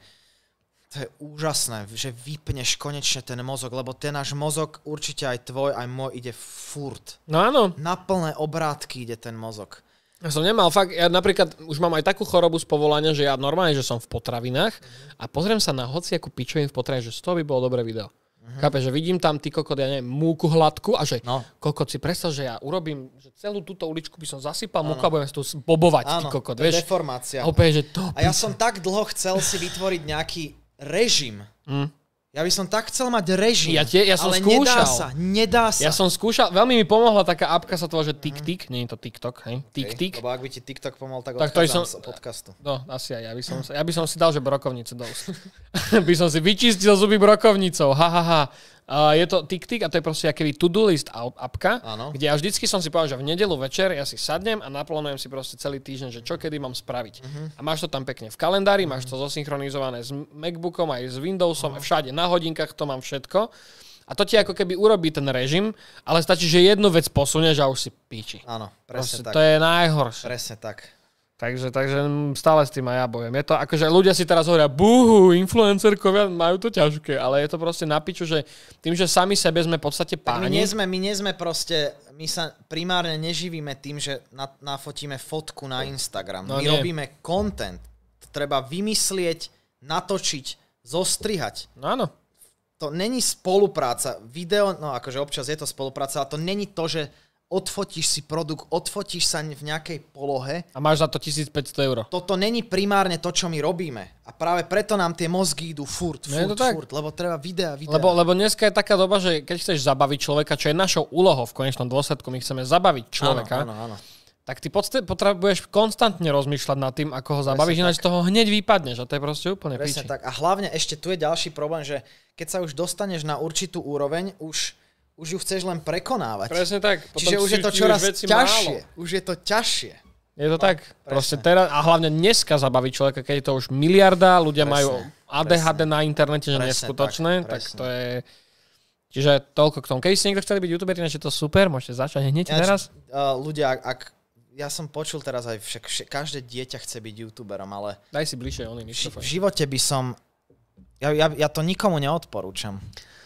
to je úžasné, že vypneš konečne ten mozog, lebo ten náš mozog, určite aj tvoj, aj môj, ide furt. No áno. Na plné obrátky ide ten mozog. Ja som nemal, fakt, ja napríklad už mám aj takú chorobu z povolania, že ja normálne, že som v potravinách a pozriem sa na hociakú pičovinu v potravinách, že z toho by bolo dobré video. Uh-huh. Chápeš, že vidím tam ty kokot, ja neviem, múku hladku a že no. kokot si predstav, že ja urobím, že celú túto uličku by som zasypal múku a budem si tu bobovať, ty kokot, to je vieš. deformácia. A, opäť, že to, a ja som tak dlho chcel si vytvoriť nejaký režim. Mm. Ja by som tak chcel mať režim, ja tie, ja som ale skúšal. nedá sa, nedá sa. Ja som skúšal, veľmi mi pomohla taká apka, sa to volá, že TikTok, nie je to TikTok, hej, TikTok. Okay, lebo ak by ti TikTok pomohol, tak, tak odchádzam som, z podcastu. No, asi aj, ja by som, ja by som si dal, že brokovnicu do úst. by som si vyčistil zuby brokovnicou, ha, ha, ha. Uh, je to TikTok a to je proste akýby to-do list apka, ano. Kde ja vždycky som si povedal, že v nedeľu večer ja si sadnem a naplánujem si proste celý týždeň, že čo kedy mám spraviť. Uh-huh. A máš to tam pekne v kalendári, uh-huh. máš to zosynchronizované s MacBookom aj s Windowsom, uh-huh. všade na hodinkách to mám všetko. A to ti ako keby urobí ten režim, ale stačí, že jednu vec posunieš a už si píči. Áno, presne proste, tak. To je najhoršie. Presne tak. Takže, takže stále s tým aj ja bojujem. Je to akože ľudia si teraz hovoria, búhu, influencerkovia majú to ťažké, ale je to proste na piču, že tým, že sami sebe sme v podstate páni. My nie sme, my nie sme proste, my sa primárne neživíme tým, že nafotíme fotku na Instagram. No my nie. Robíme content. To treba vymyslieť, natočiť, zostrihať. No áno. To není spolupráca. Video, no akože občas je to spolupráca, ale to není to, že odfotíš si produkt, odfotíš sa v nejakej polohe. A máš za to tisícpäťsto eur. Toto není primárne to, čo my robíme. A práve preto nám tie mozgy idú furt, furt, no furt, lebo treba videa, videa. Lebo, lebo dneska je taká doba, že keď chceš zabaviť človeka, čo je našou úlohou v konečnom dôsledku, my chceme zabaviť človeka, áno, áno, áno. tak ty potrebuješ konstantne rozmýšľať nad tým, ako ho zabavíš, ináč z toho hneď vypadneš a to je proste úplne Presne piči. tak. A hlavne ešte tu je ďalší problém, že keď sa už dostaneš na určitú úroveň, už už ju chceš len prekonávať. Presne tak. Potom Čiže už je to čoraz ťažšie. Málo. Už je to ťažšie. Je to no, tak. Presne. Proste teraz, a hlavne dneska zabaví človeka, keď je to už miliarda, ľudia presne, majú á dé há dé presne. Na internete, že presne, neskutočné, tak, tak to je... Čiže toľko k tomu. Keď si niekto chceli byť youtuber, ináč je to super, môžete začať hneď ja, teraz. Uh, ľudia, ak... Ja som počul teraz aj však, však každé dieťa chce byť youtuberom, ale... Daj si bližšie oný V mikrofón. živote by som... Ja, ja, ja to nikomu neodporúčam.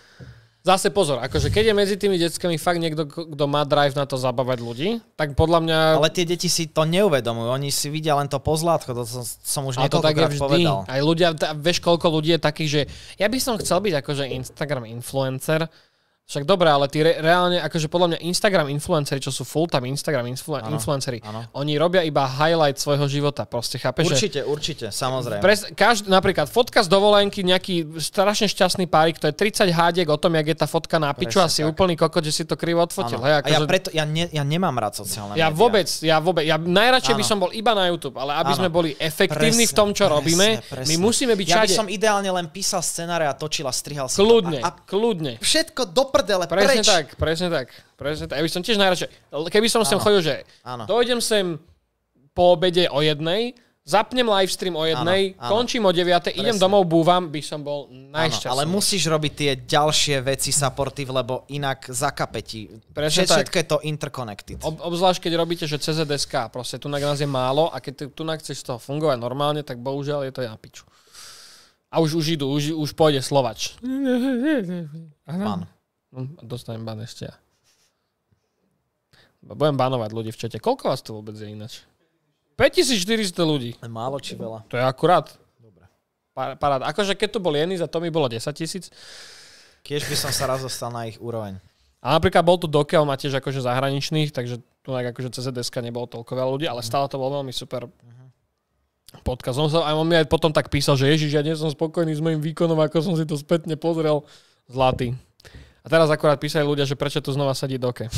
Zase pozor, akože keď je medzi tými deckami fakt niekto, kto má drive na to zabávať ľudí, tak podľa mňa... Ale tie deti si to neuvedomujú, oni si vidia len to pozlátko, to som, som už niekoľkokrát povedal. Aj ľudia, vieš, koľko ľudí je takých, že ja by som chcel byť akože Instagram influencer, však dobré, ale tí re, reálne, akože podľa mňa Instagram influenceri, čo sú full-time Instagram influ, ano, influenceri, ano. Oni robia iba highlight svojho života, proste chápeš? Určite, že určite, samozrejme. Pres, každý, napríklad fotka z dovolenky, nejaký strašne šťastný párik, to je tridsať hádiek o tom, jak je tá fotka na piču a si tak. Úplný kokot, že si to krivo odfotil. Hej, a akože... ja preto, ja, ne, ja nemám rád sociálne ja médiá. Vôbec, ja vôbec, ja najradšej ano. By som bol iba na YouTube, ale aby ano. Sme boli efektívni presne, v tom, čo presne, robíme, presne. My musíme byť ja všade. Ja by som ideálne len písal scenáre a točil a strihal si kľudne, to. A, a kľudne. Všetko do prdele, presne preč. Tak, presne tak, presne tak. Ja by som tiež najradšej, keby som sem chodil, že ano. Dojdem sem po obede o jednej, zapnem livestream o jednej, ano, ano. Končím o deviatej, idem domov, búvam, by som bol najšťastnejší. Ale musíš robiť tie ďalšie veci supportive, lebo inak zakapetí. Presne tak. Všetko je to interconnected. Ob, obzvlášť, keď robíte, že cé zet es ká, proste tu nás je málo a keď tu chceš z toho fungovať normálne, tak bohužiaľ je to na piču. A už, už idú, už, už pôjde Slovač. Ban. Dostanem ban ešte ja. Budem banovať ľudí v čete. Koľko vás tu vôbec je ináč? päťtisícštyristo ľudí. Málo či veľa? To je akurát. Dobre. Paráda. Akože keď tu bol Jenis a to mi bolo desaťtisíc. Kiež by som sa raz dostal na ich úroveň. A napríklad bol tu Doke, on má tiež akože zahraničných, takže tu akože cé zet es ká nebolo toľko veľa ľudí, ale stále to bol veľmi super podcast. On sa, a on mi aj potom tak písal, že ježiš, ja nie som spokojný s mojím výkonom, ako som si to spätne pozrel. Zlatý. A teraz akorát písali ľudia, že prečo tu znova sadí Doke.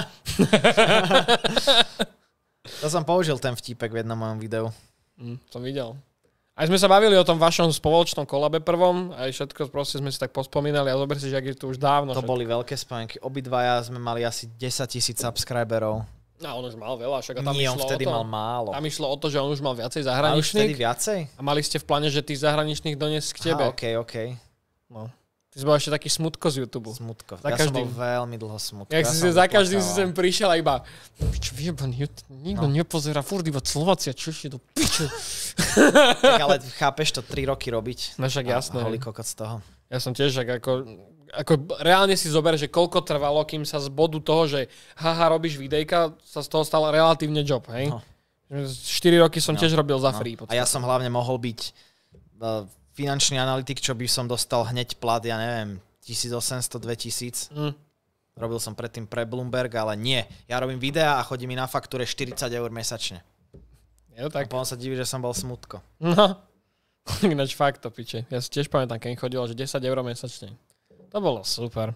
To som použil ten vtípek v jednom mojom videu. Mm, som videl. Aj sme sa bavili o tom vašom spoločnom kolabe prvom, aj všetko proste sme si tak pospomínali a zober si, že ak je to už dávno. To všetko. Boli veľké spomienky. Obidvaja sme mali asi desaťtisíc subscriberov. No, on už mal veľa, však a tam Nie, išlo on vtedy o to, mal málo. Tam išlo o to, že on už mal viacej A zahraničných. už vtedy viacej? A mali ste v pláne, že tých zahraničných doniesť k tebe. Aha, okej, okej. No. Ty si bol ešte taký smutko z YouTube. Smutko. Za ja každým. som bol veľmi dlho smutko. Jak ja si za každým si sem prišiel a iba čo vyjebaný YouTube, nikto no. nepozerá, furt iba Slovácia, čo ešte do piče. Tak ale chápeš to tri roky robiť. No však jasné. A holý kokot z toho. Ja som tiež tak ako, ako reálne si zober, že koľko trvalo, kým sa z bodu toho, že haha, robíš videjka, sa z toho stal relatívne job, hej? No. štyri roky som no. tiež robil za no. free. A ja som hlavne mohol byť uh, finančný analytik, čo by som dostal hneď plat, ja neviem, tisícosemsto dvetisíc. Mm. Robil som predtým pre Bloomberg, ale nie. Ja robím videá a chodí mi na faktúre štyridsať eur mesačne. Je to tak. A potom sa diví, že som bol smutko. No, ináč fakt to piče. Ja si tiež pamätám, keď mi chodilo, že desať eur mesačne. To bolo super.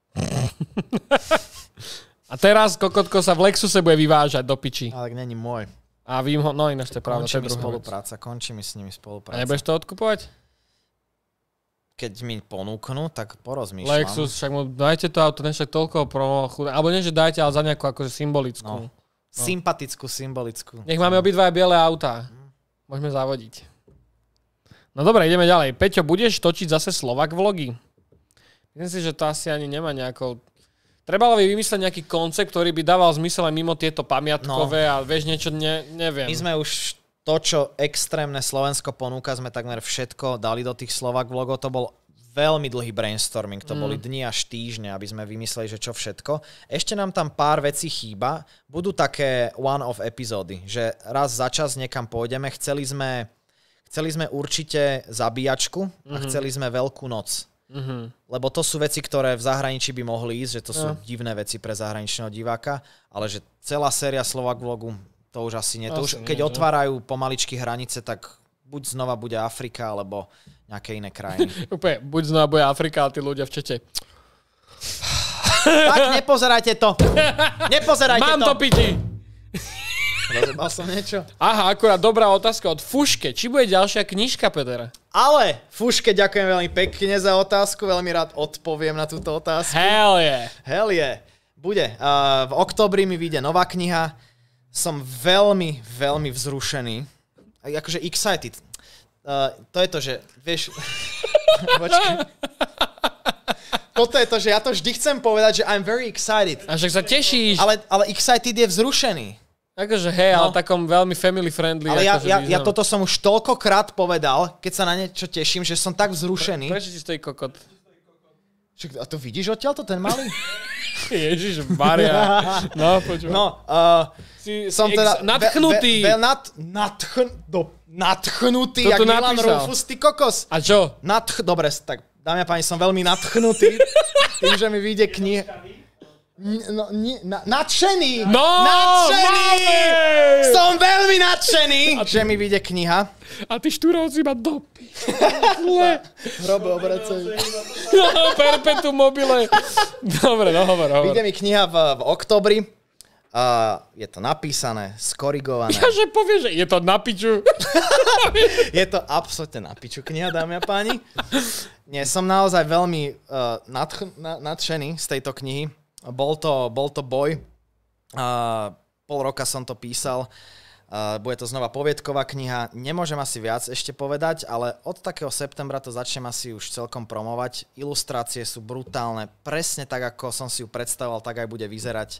A teraz kokotko sa v Lexuse bude vyvážať do piči. Ale není môj. A vím ho, no ináč to je pravda. Končí mi spolupráca, končí mi s nimi spolupráca. A nebudeš to odkupovať? Keď mi ponúknú, tak porozmýšľam. Lexus, však mu dajte to auto, nevšak toľko promo, chudé. Alebo nie, že dajte, ale za nejakú akože symbolickú. No. No. Sympatickú, symbolickú. Nech máme obidvaja biele autá. Môžeme zavodiť. No dobre, ideme ďalej. Peťo, budeš točiť zase Slovak vlogy? Myslím si, že to asi ani nemá nejako... Trebalo by vymyslieť nejaký koncept, ktorý by dával zmysel aj mimo tieto pamiatkové no. a vieš niečo, ne, neviem. My sme už to, čo extrémne Slovensko ponúka, sme takmer všetko dali do tých Slovak vlogov. To bol veľmi dlhý brainstorming. To mm. boli dni až týždne, aby sme vymysleli, že čo všetko. Ešte nám tam pár vecí chýba. Budú také one-off epizódy, že raz za čas niekam pôjdeme. Chceli sme, chceli sme určite zabíjačku a mm-hmm. chceli sme Veľkú noc. Mm-hmm. Lebo to sú veci, ktoré v zahraničí by mohli ísť, že to sú No. divné veci pre zahraničného diváka, ale že celá séria Slovak Vlogu, to už asi nie. To Asi už, nie, keď že? otvárajú pomaličky hranice, tak buď znova bude Afrika, alebo nejaké iné krajiny. Úplne, buď znova bude Afrika, a tí ľudia v čete. Tak nepozerajte to! Nepozerajte Mám to! to piti! Rozebal som niečo? Aha, akurát dobrá otázka od Fuške. Či bude ďalšia knižka, Peter? Ale, Fuške, ďakujem veľmi pekne za otázku, veľmi rád odpoviem na túto otázku. Hell yeah. Hell yeah. Bude. Uh, v októbri mi vyjde nová kniha. Som veľmi, veľmi vzrušený. Akože excited. Uh, to je to, že, vieš... Počkaj. Toto je to, že ja to vždy chcem povedať, že I'm very excited. A však sa tešíš. Ale, ale excited je vzrušený. Akože hej, No. ale takom veľmi family friendly. Ale ja, akože ja, ja význam. toto som už toľkokrát povedal, keď sa na niečo teším, že som tak vzrušený. Prečo ti stojí kokot? Však, a to vidíš odtiaľto, ten malý? Ježiš, Maria. No, počuj. No, uh, si, som si teda... ex- nadchnutý. Ve, ve, nad, nadchm, do, nadchnutý, To jak tu Milan napísal. Rufus, ty kokos. A čo? Nadch, dobre, tak dámy a páni, som veľmi nadchnutý tým, že mi vyjde kniha. No, nie, na, nadšený! No, nadšený! máme! Som veľmi nadšený, že mi vyjde kniha. A ty štúrovci ma dopí. Zle. Hrobe obracej. No, perpetuum mobile. Dobre, no hovor, hovor. Vyjde mi kniha v, v októbri. Uh, je to napísané, skorigované. Ja, že povie, že je to na piču. Je to absolútne na piču kniha, dámy a páni. Nie, som naozaj veľmi uh, nadch- na- nadšený z tejto knihy. Bol to, bol to boj. Uh, pol roka som to písal. Uh, bude to znova poviedková kniha. Nemôžem asi viac ešte povedať, ale od takého septembra to začnem asi už celkom promovať. Ilustrácie sú brutálne. Presne tak, ako som si ju predstavoval, tak aj bude vyzerať.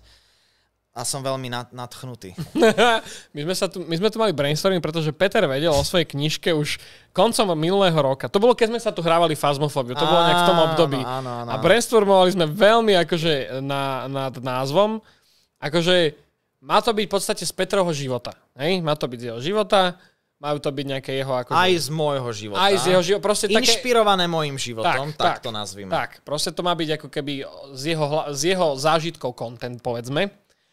A som veľmi nad- nadchnutý. my, sme sa tu, my sme tu mali brainstorming, pretože Peter vedel o svojej knižke už koncom minulého roka. To bolo, keď sme sa tu hrávali Phasmophobia. To bolo nejak v tom období. Áno, áno, áno. A brainstormovali sme veľmi akože na, nad názvom. Akože má to byť v podstate z Petrovho života. Hej? Má to byť z jeho života. Majú to byť nejaké jeho... Akože, Aj z môjho života. Aj z jeho života. Proste také... Inšpirované môjim životom, tak, tak to nazvime. Tak, proste to má byť ako keby z jeho, hla- z jeho zážitkov content, povedzme.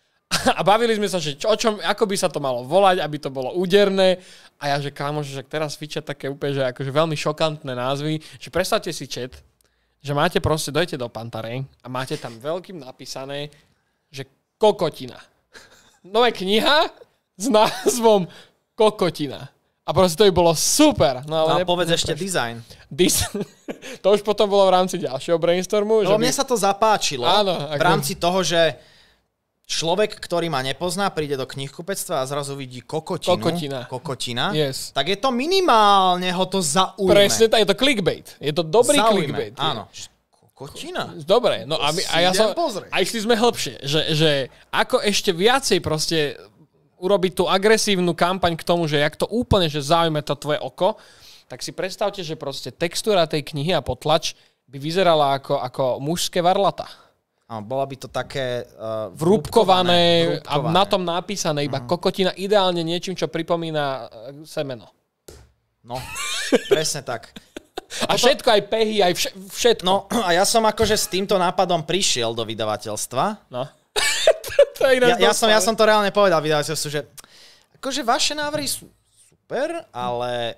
A bavili sme sa, že čo, o čom, ako by sa to malo volať, aby to bolo úderné. A ja, že kámo, že teraz fičia také úplne, že akože veľmi šokantné názvy. Že predstavte si chat, že máte proste, dojte do Pantarej a máte tam veľkým napísané, že kokotina. Nová kniha s názvom Kokotina. A proste to by bolo super. No, ale No a ne- povedz nepreš- ešte design. Dis- to už potom bolo v rámci ďalšieho brainstormu. Lebo že by- mne sa to zapáčilo. Áno, v ako- rámci toho, že človek, ktorý ma nepozná, príde do knihkupectva a zrazu vidí kokotinu. Kokotina. Kokotina. Yes. Tak je to minimálne ho to zaujme. Presne tak, je to clickbait. Je to dobrý Zaujme. clickbait. Áno. Kokotina. Dobre, no a, my, a ja Si som... idem pozrieť. A išli sme hlbšie, že, že ako ešte viacej proste urobiť tú agresívnu kampaň k tomu, že jak to úplne, že zaujme to tvoje oko, tak si predstavte, že proste textúra tej knihy a potlač by vyzerala ako, ako mužské varlata. Áno, bola by to také uh, Vrúbkované a vrúbkované. na tom napísané iba Mhm. kokotina, ideálne niečím, čo pripomína e, semeno. No, presne tak. A všetko, aj pehy, aj vš- všetko. No a ja som akože s týmto nápadom prišiel do vydavateľstva. No. to je ináč Ja, ja, som, ja dostane. som to reálne povedal vydavateľstvu, že akože vaše návrhy sú super, ale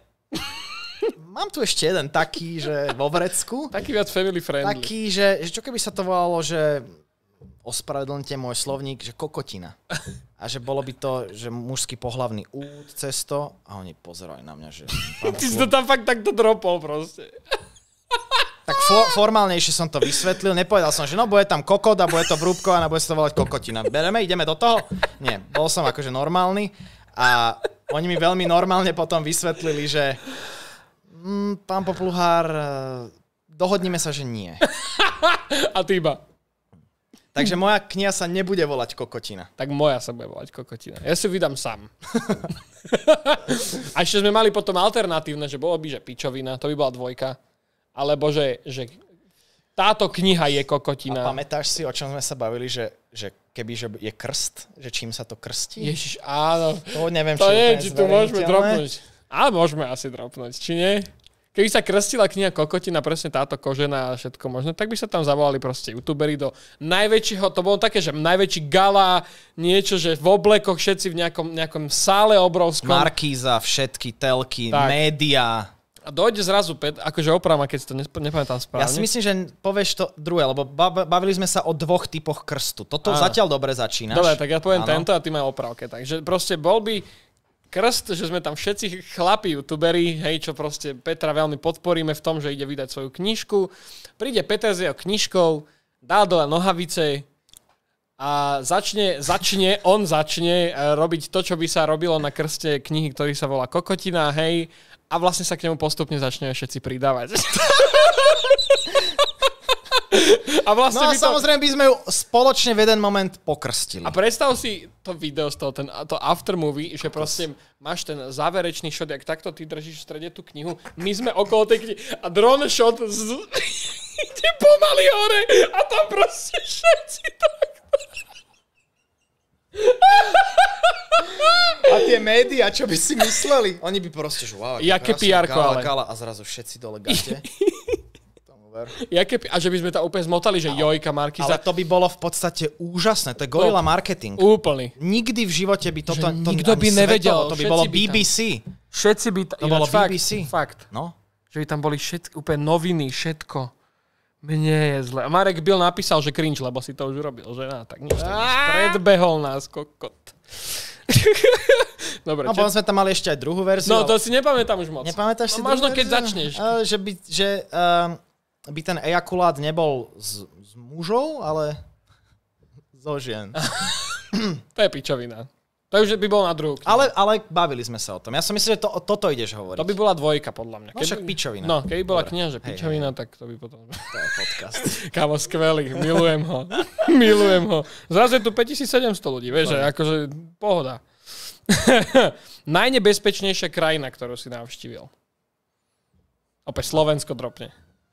mám tu ešte jeden taký, že vo vrecku. Taký viac family friendly. Taký, že, že čo keby sa to volalo, že ospravedlňte môj slovník, že kokotina. A že bolo by to, že mužský pohlavný úd, cesto a oni pozerajú na mňa, že... Ty si to tam fakt takto dropol proste. Tak fo- formálnejšie som to vysvetlil, nepovedal som, že no bude tam kokot a bude to vrúbkované a bude sa to volať kokotina. Bereme, ideme do toho? Nie, bol som akože normálny a oni mi veľmi normálne potom vysvetlili, že mm, pán Popluhár, dohodnime sa, že nie. A ty iba. Takže moja kniha sa nebude volať Kokotina. Tak moja sa bude volať kokotina. Ja si vydám sám. A ešte sme mali potom alternatívne, že bolo by, že pičovina, to by bola dvojka. Alebo že, že táto kniha je A kokotina. pamätáš si, o čom sme sa bavili, že, že keby že je krst, že čím sa to krstí? Ježiš, áno. To neviem, To či je neviem, úplne či tu môžeme zverejniteľné. dropnúť. Ale môžeme asi dropnúť, či nie? keby sa krstila kniha Kokotina, presne táto kožená a všetko možné, tak by sa tam zavolali proste youtuberi do najväčšieho, to bolo také, že najväčší gala, niečo, že v oblekoch všetci v nejakom, nejakom sále obrovskom. Markíza, všetky telky, Tak. médiá. A dojde zrazu, Pet, akože opravma, keď si to nesp- nepamätám správne. Ja si myslím, že povieš to druhé, lebo bavili sme sa o dvoch typoch krstu. Toto Áno. zatiaľ dobre začínaš. Dobre, tak ja poviem Áno. tento a ty majú opravke. Takže proste bol by krst, že sme tam všetci chlapi, youtuberi, hej, čo proste Petra veľmi podporíme v tom, že ide vydať svoju knižku. Príde Peter s jeho knižkou, dá dole nohavice a začne, začne, on začne robiť to, čo by sa robilo na krste knihy, ktorý sa volá Kokotina, hej, a vlastne sa k nemu postupne začne všetci pridávať. A vlastne No a by to... samozrejme by sme ju spoločne v jeden moment pokrstili. A predstav si to video z toho, ten, to aftermovie, že proste máš ten záverečný shot, jak takto ty držíš v strede tú knihu, my sme okolo tej knihy a drone shot z... ide pomaly hore a tam proste všetci takto. A tie médiá, čo by si mysleli? Oni by proste, že wow, Jaké pé erko, gala, ale. gala, a zrazu všetci dole gate. Jaké, a že by sme to úplne zmotali, že Jojka, Markiza. Ale to by bolo v podstate úžasné, to je gorilla marketing. Úplný. Nikdy v živote by toto... Že to, nikto ani by svetovo, nevedel, To by všetci bolo by tam- bé bé cé. Všetci by... T- To bolo fakt, bé bé cé. Fakt. No. Že by tam boli všetky, úplne noviny, všetko. Mne je zle. A Marek Bill napísal, že cringe, lebo si to už urobil, že á, tak nič. Predbehol nás, kokot. Dobre, No, čo... potom sme tam mali ešte aj druhú verziu. No, to ale- si nepamätám už moc. Nepamätáš si no, možno druhú keď verziu? začneš. Uh, že by, že, uh, by ten ejakulát nebol z, z mužov, ale zo žien. To je pičovina. To už by bolo na druhú knihu. Ale, ale bavili sme sa o tom. Ja som myslel, že to, toto ideš hovoriť. To by bola dvojka, podľa mňa. No však pičovina. No, keby bola Dobre. kniha, že Hej, pičovina, tak to by potom... To je podcast. Kámo, skvelý, milujem ho. Milujem ho. Zrazu je tu päťtisícsedemsto ľudí, vieš, že akože pohoda. Najnebezpečnejšia krajina, ktorú si navštívil. Opäť Slovensko dropne.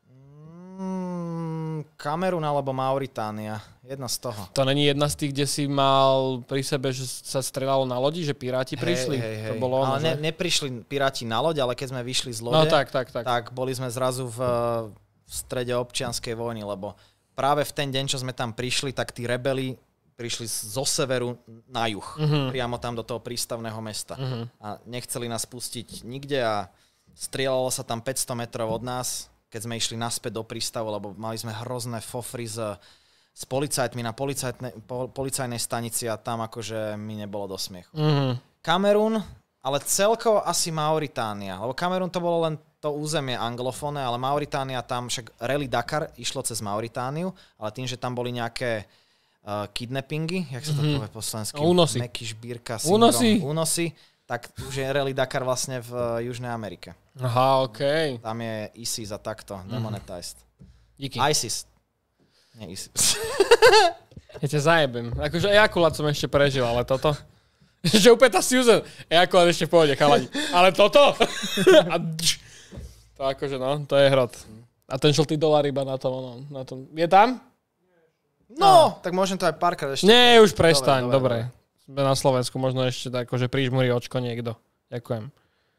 Mm, Kamerun alebo Mauritánia. Jedna z toho. To není jedna z tých, kde si mal pri sebe, že sa strelalo na lodi, že piráti prišli? Hej, hej, hej. To bolo ono, ale ne, že? neprišli piráti na loď, ale keď sme vyšli z lode, No tak, tak, tak. tak boli sme zrazu v, v strede občianskej vojny, lebo práve v ten deň, čo sme tam prišli, tak tí rebeli prišli zo severu na juh, uh-huh. priamo tam do toho prístavného mesta. Uh-huh. A nechceli nás pustiť nikde a strieľalo sa tam päťsto metrov od nás, keď sme išli naspäť do prístavu, lebo mali sme hrozné fofry s, s policajtmi na policajtne, po, policajnej stanici a tam akože mi nebolo do smiechu. Uh-huh. Kamerun, ale celkovo asi Mauritánia, lebo Kamerun to bolo len to územie anglofónne, ale Mauritánia tam, však Rally Dakar išlo cez Mauritániu, ale tým, že tam boli nejaké uh, kidnappingy, jak sa to mm-hmm. povie po slovensky? Únosy. Meky šbírka, syndrom. Únosy. Únosy. Tak už je Rally Dakar vlastne v uh, Južnej Amerike. Aha, okej. Okay. Tam je ISIS a takto, mm-hmm. demonetized. Díky. ISIS. Nie ISIS. Ja ťa zajebem. Akože ejakulát som ešte prežil, ale toto... Že úplne tá Susan. Ejakulát ešte v pohode, chalani. Ale toto? A dž. To akože no, to je hrot. A ten žltý dolár iba na tom, no, na tom. Je tam? No, tak môžem to aj párkrát ešte. Nie, už prestaň, Dobre, dobre. Sme na Slovensku, možno ešte tak, akože prižmúri očko niekto. Ďakujem.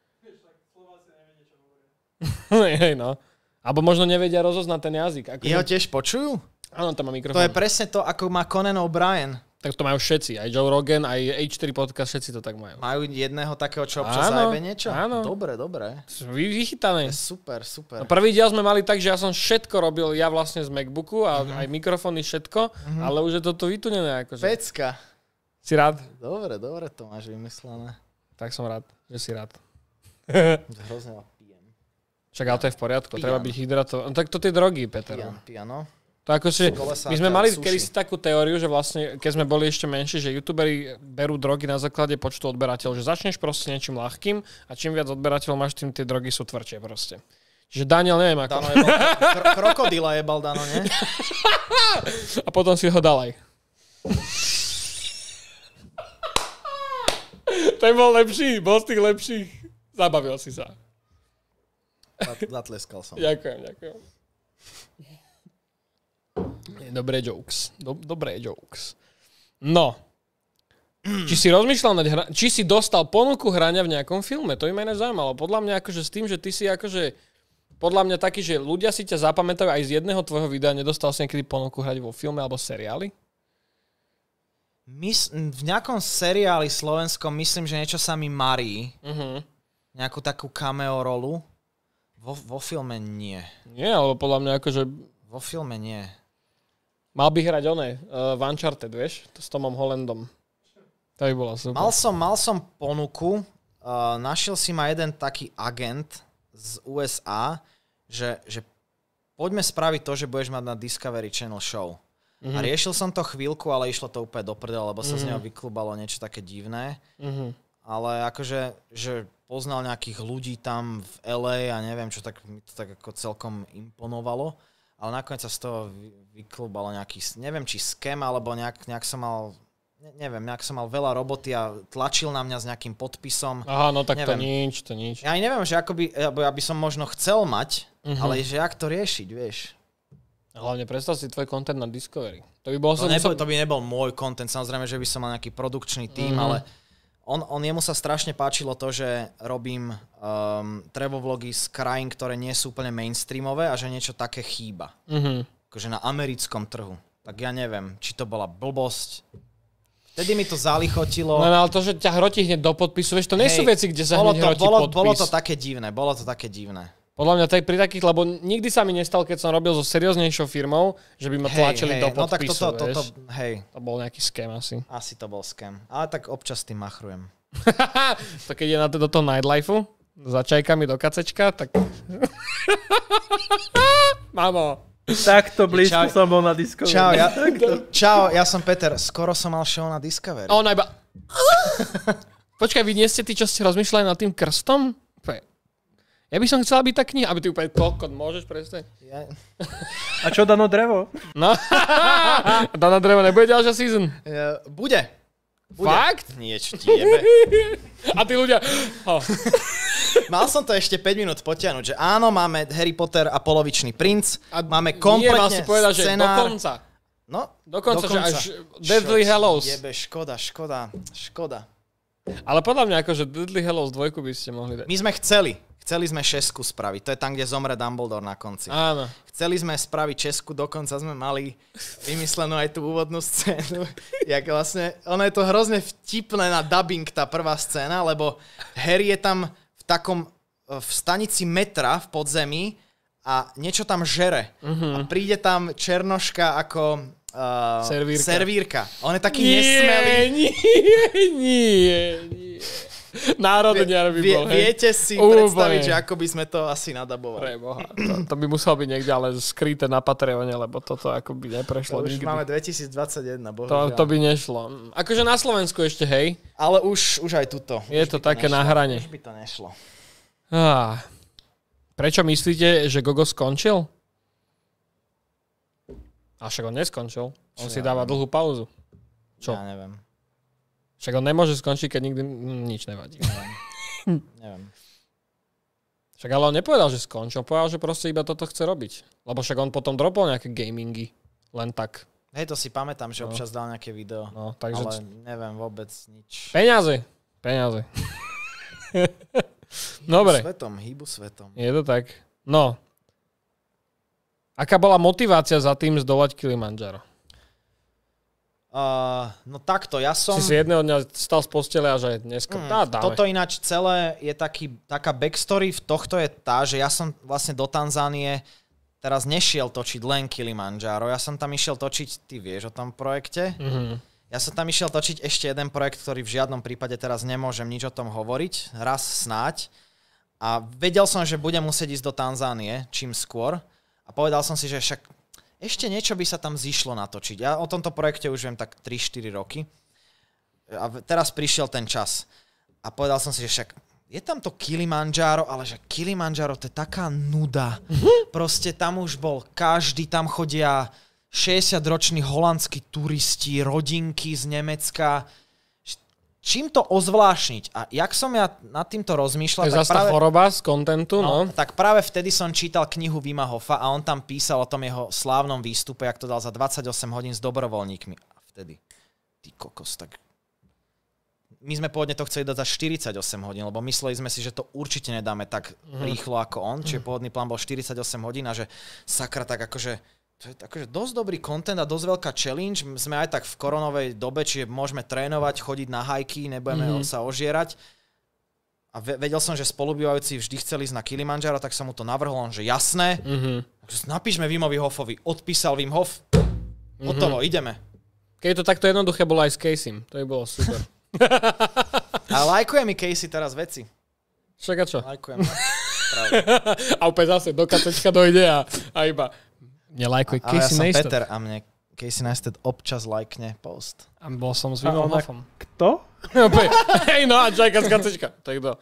Hej, no. Alebo možno nevedia rozoznať ten jazyk. Akože... Jeho tiež počujú? Áno, tam má mikrofón. To je presne to, ako má Conan O'Brien. Tak to majú všetci. Aj Joe Rogan, aj há štyri podcast, všetci to tak majú. Majú jedného takého, čo občas Áno, zajebe niečo? áno. Dobre, dobre. Vy, vychytané. Super, super. No, prvý diel sme mali tak, že ja som všetko robil ja vlastne z MacBooku a uh-huh. aj mikrofóny, všetko, uh-huh. ale už je toto vytunené. Akože. Pecka. Si rád? Dobre, dobre to máš vymyslené. Tak som rád, že si rád. Hrozne ma pijem. Však ale to je v poriadku, Pijan. treba byť hydratovaný. No, tak to tie drogy, Peter. Pijan, pijan, no. To ako si, my sme Kolesáka, mali sushi. kedysi takú teóriu, že vlastne, keď sme boli ešte menší, že youtuberi berú drogy na základe počtu odberateľov, že začneš proste niečím ľahkým a čím viac odberateľov máš, tým tie drogy sú tvrdšie proste. Čiže Daniel, neviem ako. Dano jebal, kr- krokodila jebal Dano, nie? A potom si ho dal aj. Ten bol lepší, bol z tých lepších. Zabavil si sa. Zatleskal som. Ďakujem, ďakujem. Dobré jokes. Do, dobré jokes. No. Či si rozmýšľal nad hra... Či si dostal ponuku hrania v nejakom filme? To by ma ináč zaujímalo. Podľa mňa akože s tým, že ty si akože podľa mňa taký, že ľudia si ťa zapamätajú aj z jedného tvojho videa, nedostal si niekedy ponuku hrať vo filme alebo seriáli? Mys- v nejakom seriáli slovenskom myslím, že niečo sa mi marí. Uh-huh. Nejakú takú cameo rolu. Vo, vo filme nie. Nie, ale podľa mňa akože... Vo filme nie. Mal by hrať oné, uh, v Uncharted, vieš? To s Tomom Hollandom. To by bolo super. Mal som, mal som ponuku, uh, našiel si ma jeden taký agent z U S A, že, že poďme spraviť to, že budeš mať na Discovery Channel show. Mm-hmm. A riešil som to chvíľku, ale išlo to úplne do prdela, lebo sa mm-hmm. z neho vyklubalo niečo také divné. Mm-hmm. Ale akože, že poznal nejakých ľudí tam v el ej a neviem čo, tak mi to tak ako celkom imponovalo. Ale nakoniec sa z toho vyklubalo nejaký, neviem či scam, alebo nejak, nejak som mal... Neviem, nejak som mal veľa roboty a tlačil na mňa s nejakým podpisom. Aha, no tak neviem. to nič, to nič. Ja aj neviem, že ako by, ja by som možno chcel mať, uh-huh. ale že jak to riešiť, vieš. Hlavne predstav si tvoj content na Discovery. To by bol to, som... nebol, to by nebol môj content, samozrejme, že by som mal nejaký produkčný tím, uh-huh. ale on, on jemu sa strašne páčilo to, že robím um, travel-vlogy z krajín, ktoré nie sú úplne mainstreamové a že niečo také chýba. Uh-huh. Akože na americkom trhu. Tak ja neviem, či to bola blbosť. Vtedy mi to zalichotilo. No, ale to, že ťa hrotí hneď do podpisu, vieš, to nie sú veci, kde sa bolo hneď to, hrotí bolo, podpis. Bolo to také divné, bolo to také divné. Podľa mňa tak pri takých, lebo nikdy sa mi nestal, keď som robil so serióznejšou firmou, že by ma tlačili hej, do no podpisu, tak toto, vieš. toto, hej. To bol nejaký scam asi. Asi to bol scam. Ale tak občas tým machrujem. To keď je na to do toho nightlifeu, za čajkami do kacečka, tak... Mamo. Takto blízko Čau. som bol na Discovery. Čau, ja, čau, ja som Peter. Skoro som mal show na Discovery. A ona iba... Počkaj, vy nie ste tí, čo ste rozmýšľali nad tým krstom? Ja by som chcela byť tá kniha, aby ty úplne kokot, môžeš prestať? Ja... A čo Dano Drevo? No, Dana Drevo nebude ďalšia season? Ja, bude. bude. Fakt? Niečo ti jebe. A tí ľudia... Oh. Mal som to ešte päť minút potiahnuť, že áno, máme Harry Potter a polovičný princ, A máme nie, kompletne mal si povedať, že scenár. dokonca. No, Dokonca, dokonca. že až Deadly Hallows. Jebe, škoda, škoda, škoda. Ale podľa mňa akože Deadly Hallows dvojku by ste mohli dať. My sme chceli, chceli sme šesku spraviť, to je tam, kde zomre Dumbledore na konci. Áno. Chceli sme spraviť Česku, dokonca sme mali vymyslenú aj tú úvodnú scénu. Jak vlastne, ono je to hrozne vtipné na dubbing, tá prvá scéna, lebo Harry je tam v takom, v stanici metra v podzemí a niečo tam žere. Uh-huh. A príde tam Černoška ako uh, servírka. servírka. On je taký Nie, nesmelý. nie, nie, nie. Národniar by Vie, bol, hej. viete si Úplne. predstaviť, že ako by sme to asi nadabovali. Preboha, to, to by muselo byť niekde ale skryté na Patreone, lebo toto ako by neprešlo To už nikdy. máme dvetisícdvadsaťjeden, To, bohužiaľ. to by nešlo. Akože na Slovensku ešte, hej. Ale už, už aj tuto. Je Už to by také nešlo. na hrane. Už by to nešlo. Ah. Prečo myslíte, že Gogo skončil? A však on neskončil. On Čo si ja dáva viem. dlhú pauzu. Čo? Ja neviem. Však on nemôže skončiť, keď nikdy nič nevadí. neviem. Však ale on nepovedal, že skončil. Povedal, že proste iba toto chce robiť. Lebo však on potom dropol nejaké gamingy. Len tak. Hej, to si pamätám, že No. občas dal nejaké video. No, takže... Ale neviem vôbec nič. Peniaze. Peniaze. Dobre. Hýbu svetom, hýbu svetom. Je to tak. No. Aká bola motivácia za tým zdolať Kilimanjaro? Uh, no takto, ja som... Si si jedného dňa stal z postele a že dneska... Mm, Dá, dáme. toto ináč celé je taký, taká backstory v tohto je tá, že ja som vlastne do Tanzánie teraz nešiel točiť len Kilimanjaro, ja som tam išiel točiť, ty vieš o tom projekte? Mm-hmm. Ja som tam išiel točiť ešte jeden projekt, ktorý v žiadnom prípade teraz nemôžem nič o tom hovoriť, raz snáď. A vedel som, že budem musieť ísť do Tanzánie čím skôr. A povedal som si, že však ešte niečo by sa tam zišlo natočiť. Ja o tomto projekte už viem tak tri štyri roky. A teraz prišiel ten čas. A povedal som si, že však je tam to Kilimanjaro, ale že Kilimanjaro to je taká nuda. Proste tam už bol každý, tam chodia šesťdesiatroční holandskí turisti, rodinky z Nemecka. Čím to ozvláštniť? A jak som ja nad týmto rozmýšľal, To je tak zase tá práve, choroba z kontentu, no, no. tak práve vtedy som čítal knihu Wima Hofa a on tam písal o tom jeho slávnom výstupe, jak to dal za dvadsaťosem hodín s dobrovoľníkmi. A vtedy, ty kokos, tak my sme pôvodne to chceli dať za štyridsaťosem hodín, lebo mysleli sme si, že to určite nedáme tak mm. rýchlo ako on, čiže pôvodný plán bol štyridsaťosem hodín a že sakra tak akože to je akože dosť dobrý content a dosť veľká challenge. Sme aj tak v koronovej dobe, čiže môžeme trénovať, chodiť na hajky, nebudeme mm. sa ožierať. A vedel som, že spolubývajúci vždy chceli ísť na Kilimanjaro, tak som mu to navrhol, on, že jasné. Mm-hmm. Napíšme Wimovi Hofovi. Odpísal Wim Hof. Hotovo, mm-hmm. ideme. Keď to takto jednoduché bolo aj s Caseym, to by bolo super. A lajkuje mi Casey teraz veci. Však a čo? Lajkujem. A opäť zase do kacečka dojde a, a iba nelajkuj Casey Neistat. Ale ja som Neistat. Peter a mne Casey Neistat občas lajkne post. A bol som s Wimom Hofom. Kto? Hej no a čajka z kacečka. To je kto?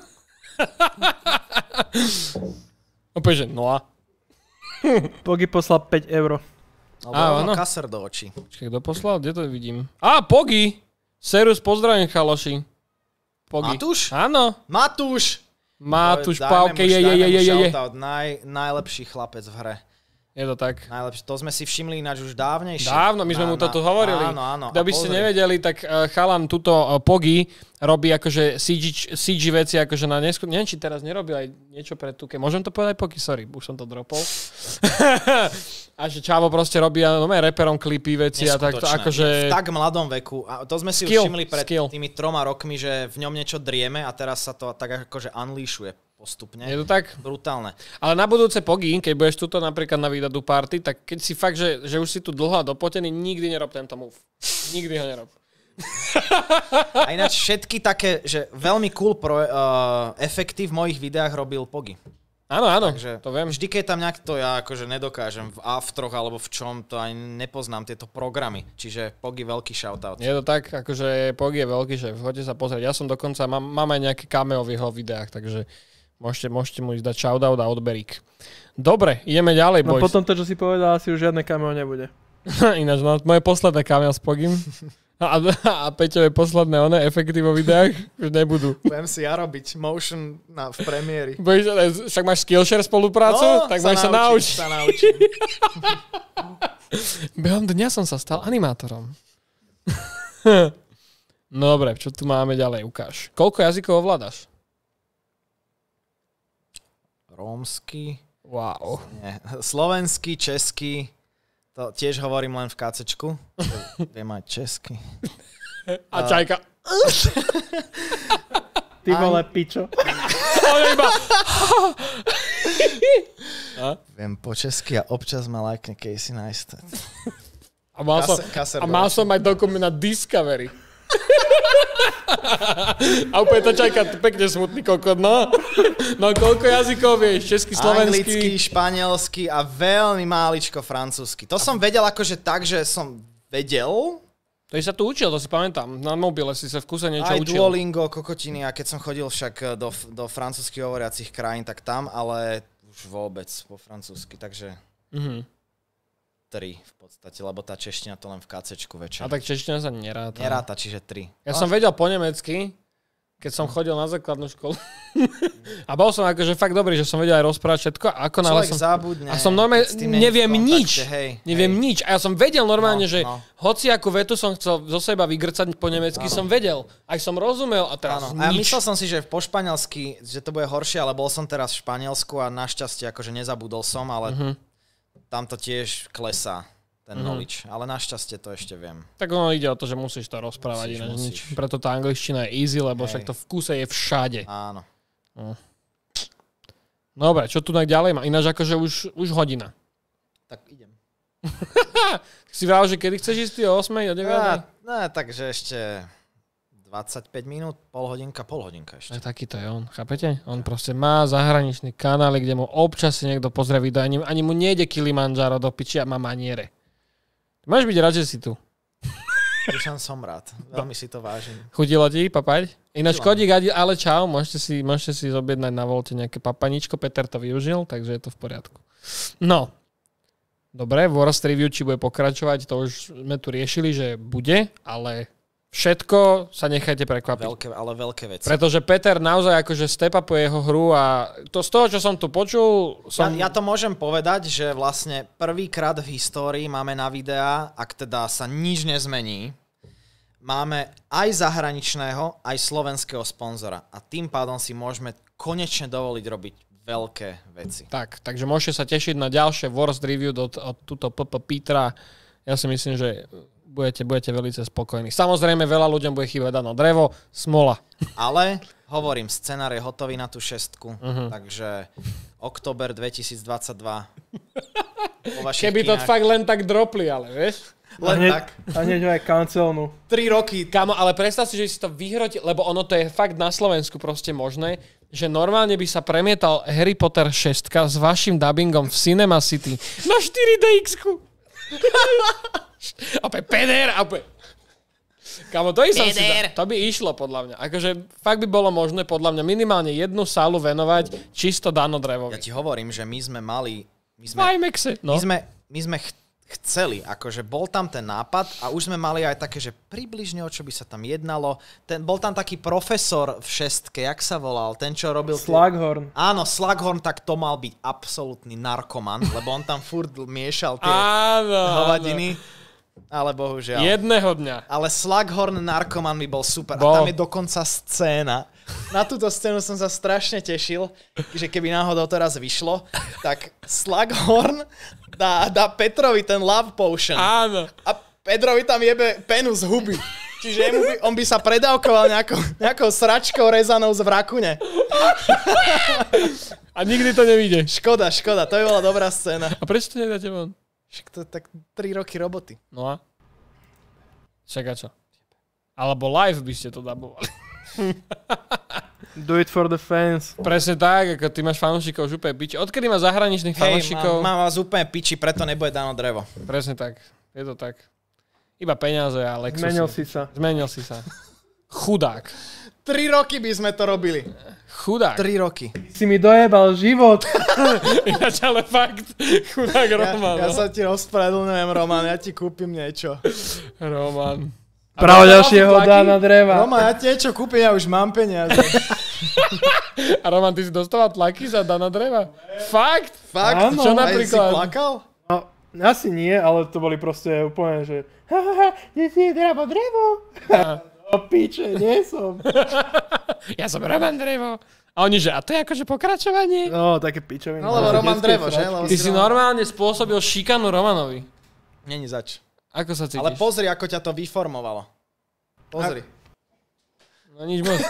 Opäť, že no a? Pogi poslal päť eur. Alebo áno. Kaser do očí. Počkaj, kto poslal? Kde to vidím? Á, Pogi! Serus, pozdravím, chaloši. Pogi. Matúš? Áno. Matúš! Matúš, Pavke, je, je, je, je, je. Naj, najlepší chlapec v hre. Je to tak. Najlepšie. To sme si všimli ináč už dávnejšie. Dávno, my sme na, mu toto na, hovorili. Áno, áno. Kto by ste nevedeli, tak uh, chalan tuto uh, Pogi robí akože cé gé, cé gé veci akože na neskôr. Neviem, či teraz nerobil aj niečo pre Tuke. Môžem to povedať, Pogi? Sorry, už som to dropol. A že Čavo proste robí no, reperom klipy veci a takto akože... V tak mladom veku. A to sme si skill, už všimli pred skill. tými troma rokmi, že v ňom niečo drieme a teraz sa to tak akože unleashuje postupne. Je to tak? Brutálne. Ale na budúce Pogi, keď budeš tuto napríklad na výdadu party, tak keď si fakt, že, že už si tu dlho a dopotený, nikdy nerob tento move. Nikdy ho nerob. A ináč všetky také, že veľmi cool pro, uh, efekty v mojich videách robil Pogi. Áno, áno, takže to viem. Vždy, keď tam nejak to ja akože nedokážem v aftroch alebo v čom, to ani nepoznám tieto programy. Čiže Pogi veľký shoutout. Je to tak, akože Pogi je veľký šéf. Choďte sa pozrieť. Ja som dokonca, mám, mám aj nejaké cameo v jeho videách, takže môžete, môžete mu ísť dať shoutout a odberík. Dobre, ideme ďalej, boys. No potom to, čo si povedal, asi už žiadne cameo nebude. Ináč, no, moje posledné cameo s Pogim. A, a Peťové posledné one efekty vo videách už nebudú. Budem si ja robiť motion na, v premiéri. Budeš, však máš Skillshare spoluprácu? No, tak máš sa naučiť. Sa naučím. Behom dňa som sa stal animátorom. No dobre, čo tu máme ďalej? Ukáž. Koľko jazykov ovládaš? Rómsky. Wow. Nie. Slovenský, český. To tiež hovorím len v kácečku. Viem aj česky. A čajka. Ty vole pičo. iba... Viem po česky a občas ma lajkne Casey Neistat. A mal som, Kaser, a mal som aj dokument na Discovery. A úplne to čajka, pekne smutný kokot, no. No koľko jazykov vieš? Český, slovenský? Anglický, španielsky a veľmi máličko francúzsky. To som vedel akože tak, že som vedel. To sa tu učil, to si pamätám. Na mobile si sa v kuse niečo aj učil. Aj Duolingo, kokotiny, a keď som chodil však do, do francúzsky hovoriacich krajín, tak tam, ale už vôbec po francúzsky, takže... Mhm. tri v podstate, lebo tá čeština to len v kacečku večer. A tak čeština sa neráta. Neráta, čiže tri. Ja no. som vedel po nemecky, keď som chodil na základnú školu. A bol som akože fakt dobrý, že som vedel aj rozprávať všetko. Ako Človek som... zabudne. A som normálne, neviem nič. Hej, neviem hej. nič. A ja som vedel normálne, no, že no. hoci akú vetu som chcel zo seba vygrcať po nemecky, ano. som vedel. Aj som rozumel a teraz ano. A ja nič. myslel som si, že po španielsky, že to bude horšie, ale bol som teraz v Španielsku a našťastie akože nezabudol som, ale uh-huh. tam to tiež klesá. Ten knowledge, mm. ale našťastie to ešte viem. Tak ono ide o to, že musíš to rozprávať, musíš, ináč musíš. nič. Preto tá angličtina je easy, lebo Hej. však to v kuse je všade. Áno. No. Dobre, čo tu tak ďalej má? Ináč akože už, už hodina. Tak idem. Si vravel, že kedy chceš ísť o ôsmej, o deviatej? No, no, takže ešte dvadsaťpäť minút, pol hodinka, pol hodinka ešte. Aj takýto je on, chápete? On proste má zahraničný kanály, kde mu občas si niekto pozrie video, ani, ani mu nejde Kilimanjaro do piči a má maniere. Máš byť rád, že si tu. Dušan, som rád. Veľmi si to vážim. Chutilo ti papať? Ináč kodík, ale čau, môžete si, môžete si zobjednať na Volte nejaké papaničko. Peter to využil, takže je to v poriadku. No. Dobre, Worst Review či bude pokračovať, to už sme tu riešili, že bude, ale všetko sa nechajte prekvapiť. Veľké, ale veľké veci. Pretože Peter naozaj akože step upuje jeho hru a to z toho, čo som tu počul... Som... Ja, ja to môžem povedať, že vlastne prvýkrát v histórii máme na videá, ak teda sa nič nezmení, máme aj zahraničného, aj slovenského sponzora. A tým pádom si môžeme konečne dovoliť robiť veľké veci. Tak, takže môžete sa tešiť na ďalšie Worst Review od, od túto pé pé Petra. Ja si myslím, že budete, budete veľmi spokojní. Samozrejme, veľa ľuďom bude chýbať Dano Drevo, smola. Ale, hovorím, scenár je hotový na tú šestku, Uh-huh. takže október dvetisícdvadsaťdva. Keby to fakt len tak dropli, ale vieš? Len a hneď, tak. A hneď aj cancelnú. Tri roky. Kámo, ale predstav si, že si to vyhrotil, lebo ono to je fakt na Slovensku proste možné, že normálne by sa premietal Harry Potter šesť s vašim dubbingom v Cinema City na štyri dé iks-ku. Opäť peder, opäť. Kámo, to, som si da, to by išlo podľa mňa. Akože fakt by bolo možné podľa mňa minimálne jednu sálu venovať čisto Dano Drevovi. Ja ti hovorím, že my sme mali... My sme, v IMAXe, no. my sme, my sme ch- chceli, akože bol tam ten nápad a už sme mali aj také, že približne o čo by sa tam jednalo. Ten, bol tam taký profesor v šestke, jak sa volal, ten, čo robil... Slughorn. Áno, Slughorn, tak to mal byť absolútny narkoman, lebo on tam furt miešal tie áno, hovadiny. Áno. Ale bohužiaľ. Jedného dňa. Ale Slughorn narkoman by bol super. Bol. A tam je dokonca scéna. Na túto scénu som sa strašne tešil, že keby náhodou teraz vyšlo, tak Slughorn dá, dá Petrovi ten love potion. Áno. A Petrovi tam jebe penu z huby. Čiže jemu by, on by sa predávkoval nejakou, nejakou sračkou rezanou z vrakune. A nikdy to nevíde. Škoda, škoda. To by bola dobrá scéna. A prečo to nedáte von? Však to je tak tri roky roboty. No a? Čaká čo? Alebo live by ste to dabovali. Do it for the fans. Presne tak, ako ty máš fanúšikov už úplne piči. Odkedy máš zahraničných Hej, fanúšikov? mám, mám vás úplne piči, preto nebude Dano Drevo. Presne tak. Je to tak. Iba peniaze a Lexusy. Zmenil si sa. Zmenil si sa. Chudák. Tri roky by sme to robili. Chudák. Tri roky. Si mi dojebal život. Ináč, ale fakt. Chudák Roman. Ja, ja no. sa ti ospravedlňujem, Roman, ja ti kúpim niečo. Roman. Prav ďalšieho Dana Dreva. Roman, ja ti niečo kúpim, ja už mám peniaze. A Roman, ty si dostával tlaky za Dana Dreva? Fakt? Fakt? Áno. Čo Aj si napríklad? plakal? No, asi nie, ale to boli proste úplne, že ha, ha, ha, ty si Drevo, Drevo. No piče, nie som. Ja som Roman Drevo. A oni, že a to je akože pokračovanie? No, také pičoviny. No, lebo Roman Drevo, že? Lebo Ty si normálne spôsobil šikanu Romanovi. Není zač. Ako sa cítiš? Ale pozri, ako ťa to vyformovalo. Pozri. No nič moc.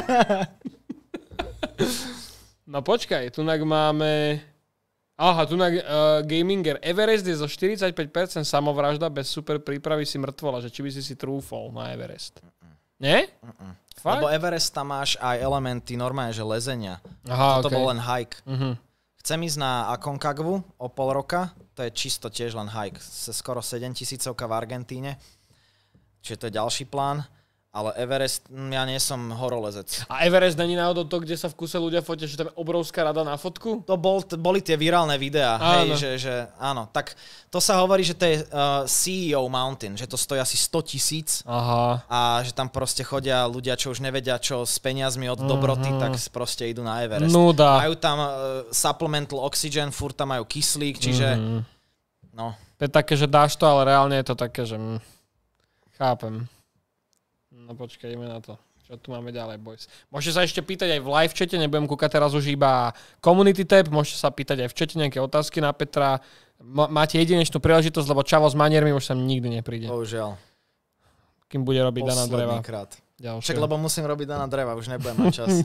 No počkaj, tunak máme... Aha, tunak uh, Gaminger. Everest je zo štyridsaťpäť percent samovražda, bez super prípravy si mŕtvola, že či by si si trúfol na Everest. Nie? Fakt? Lebo Everest tam máš aj elementy normálne, že lezenia. Aha, Toto okay. bol len hike. Uh-huh. Chcem ísť na Aconcagua o pol roka, to je čisto tiež len hike. Skoro sedemtisícovka v Argentíne, čiže to je ďalší plán. Ale Everest, ja nie som horolezec. A Everest není náhodou to, kde sa v kuse ľudia fotia, že tam je obrovská rada na fotku? To bol, t- boli tie virálne videá, hej, že, že áno. Tak to sa hovorí, že to je uh, C E O Mountain, že to stojí asi sto tisíc. Aha. A že tam proste chodia ľudia, čo už nevedia, čo s peniazmi od dobroty, Mhm. tak proste idú na Everest. Nuda. Majú tam uh, supplemental oxygen, furt tam majú kyslík, čiže Mhm. no. To je také, že dáš to, ale reálne je to také, že... Mm, chápem. No počkaj, ideme na to. Čo tu máme ďalej, boys? Môžete sa ešte pýtať aj v live chate, nebudem kúkať teraz už iba community tab, môžete sa pýtať aj v chate nejaké otázky na Petra. M- máte jedinečnú príležitosť, lebo čavo s maniermi už sem nikdy nepríde. Bohužiaľ. Kým bude robiť Dana Dreva. Posledný krát. Ďalšie. Však lebo musím robiť Dana Dreva, už nebudem mať čas.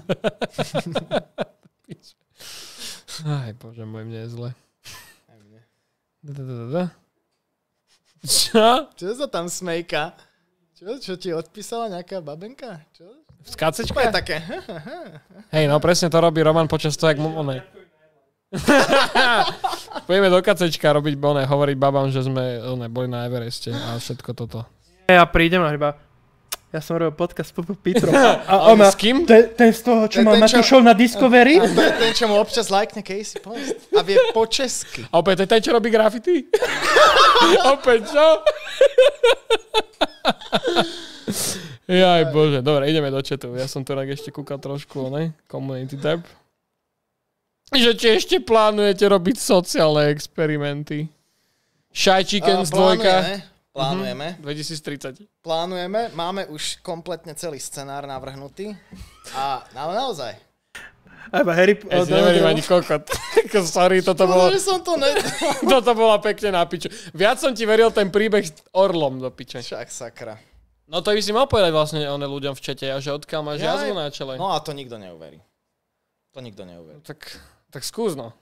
Aj bože môj, mne je zle. Čo? Čo sa tam smejka? Čo, čo ti odpísala nejaká babenka? Čo? V skacečke? To je také. Hej, no presne to robí Roman počas toho, jak mu onej. Pojeme do kacečka robiť, onej, hovoriť babám, že sme onej, boli na Evereste a všetko toto. Ja prídem a iba, ja som robil podcast s Pupou Petrom. A ona, s kým? Ten, ten z toho, čo Ten- má ten, čo- Matúšov na Discovery? A to je ten, čo mu občas lajkne Casey Post. A vie po česky. A opäť to je ten, čo robí graffiti? Opäť, čo? Jaj, bože. Dobre, ideme do chatu. Ja som tu ešte kúkal trošku, ne? Community tab. Že či ešte plánujete robiť sociálne experimenty? Shy Chickens A, plánuje, dvojka. ne? Plánujeme. Mm-hmm. dvetisíctridsať. Plánujeme, máme už kompletne celý scenár navrhnutý. A ale naozaj. Aj Harry... Ja si neverím ani kokot. Sorry, toto bolo... som to ne... toto bola pekne na piču. Viac som ti veril ten príbeh s orlom do piče. Však sakra. No to by si mal povedať vlastne one ľuďom v čete, že odkiaľ máš Ja jazvu aj- na čele. No a to nikto neuverí. To nikto neuverí. Tak, tak skús no.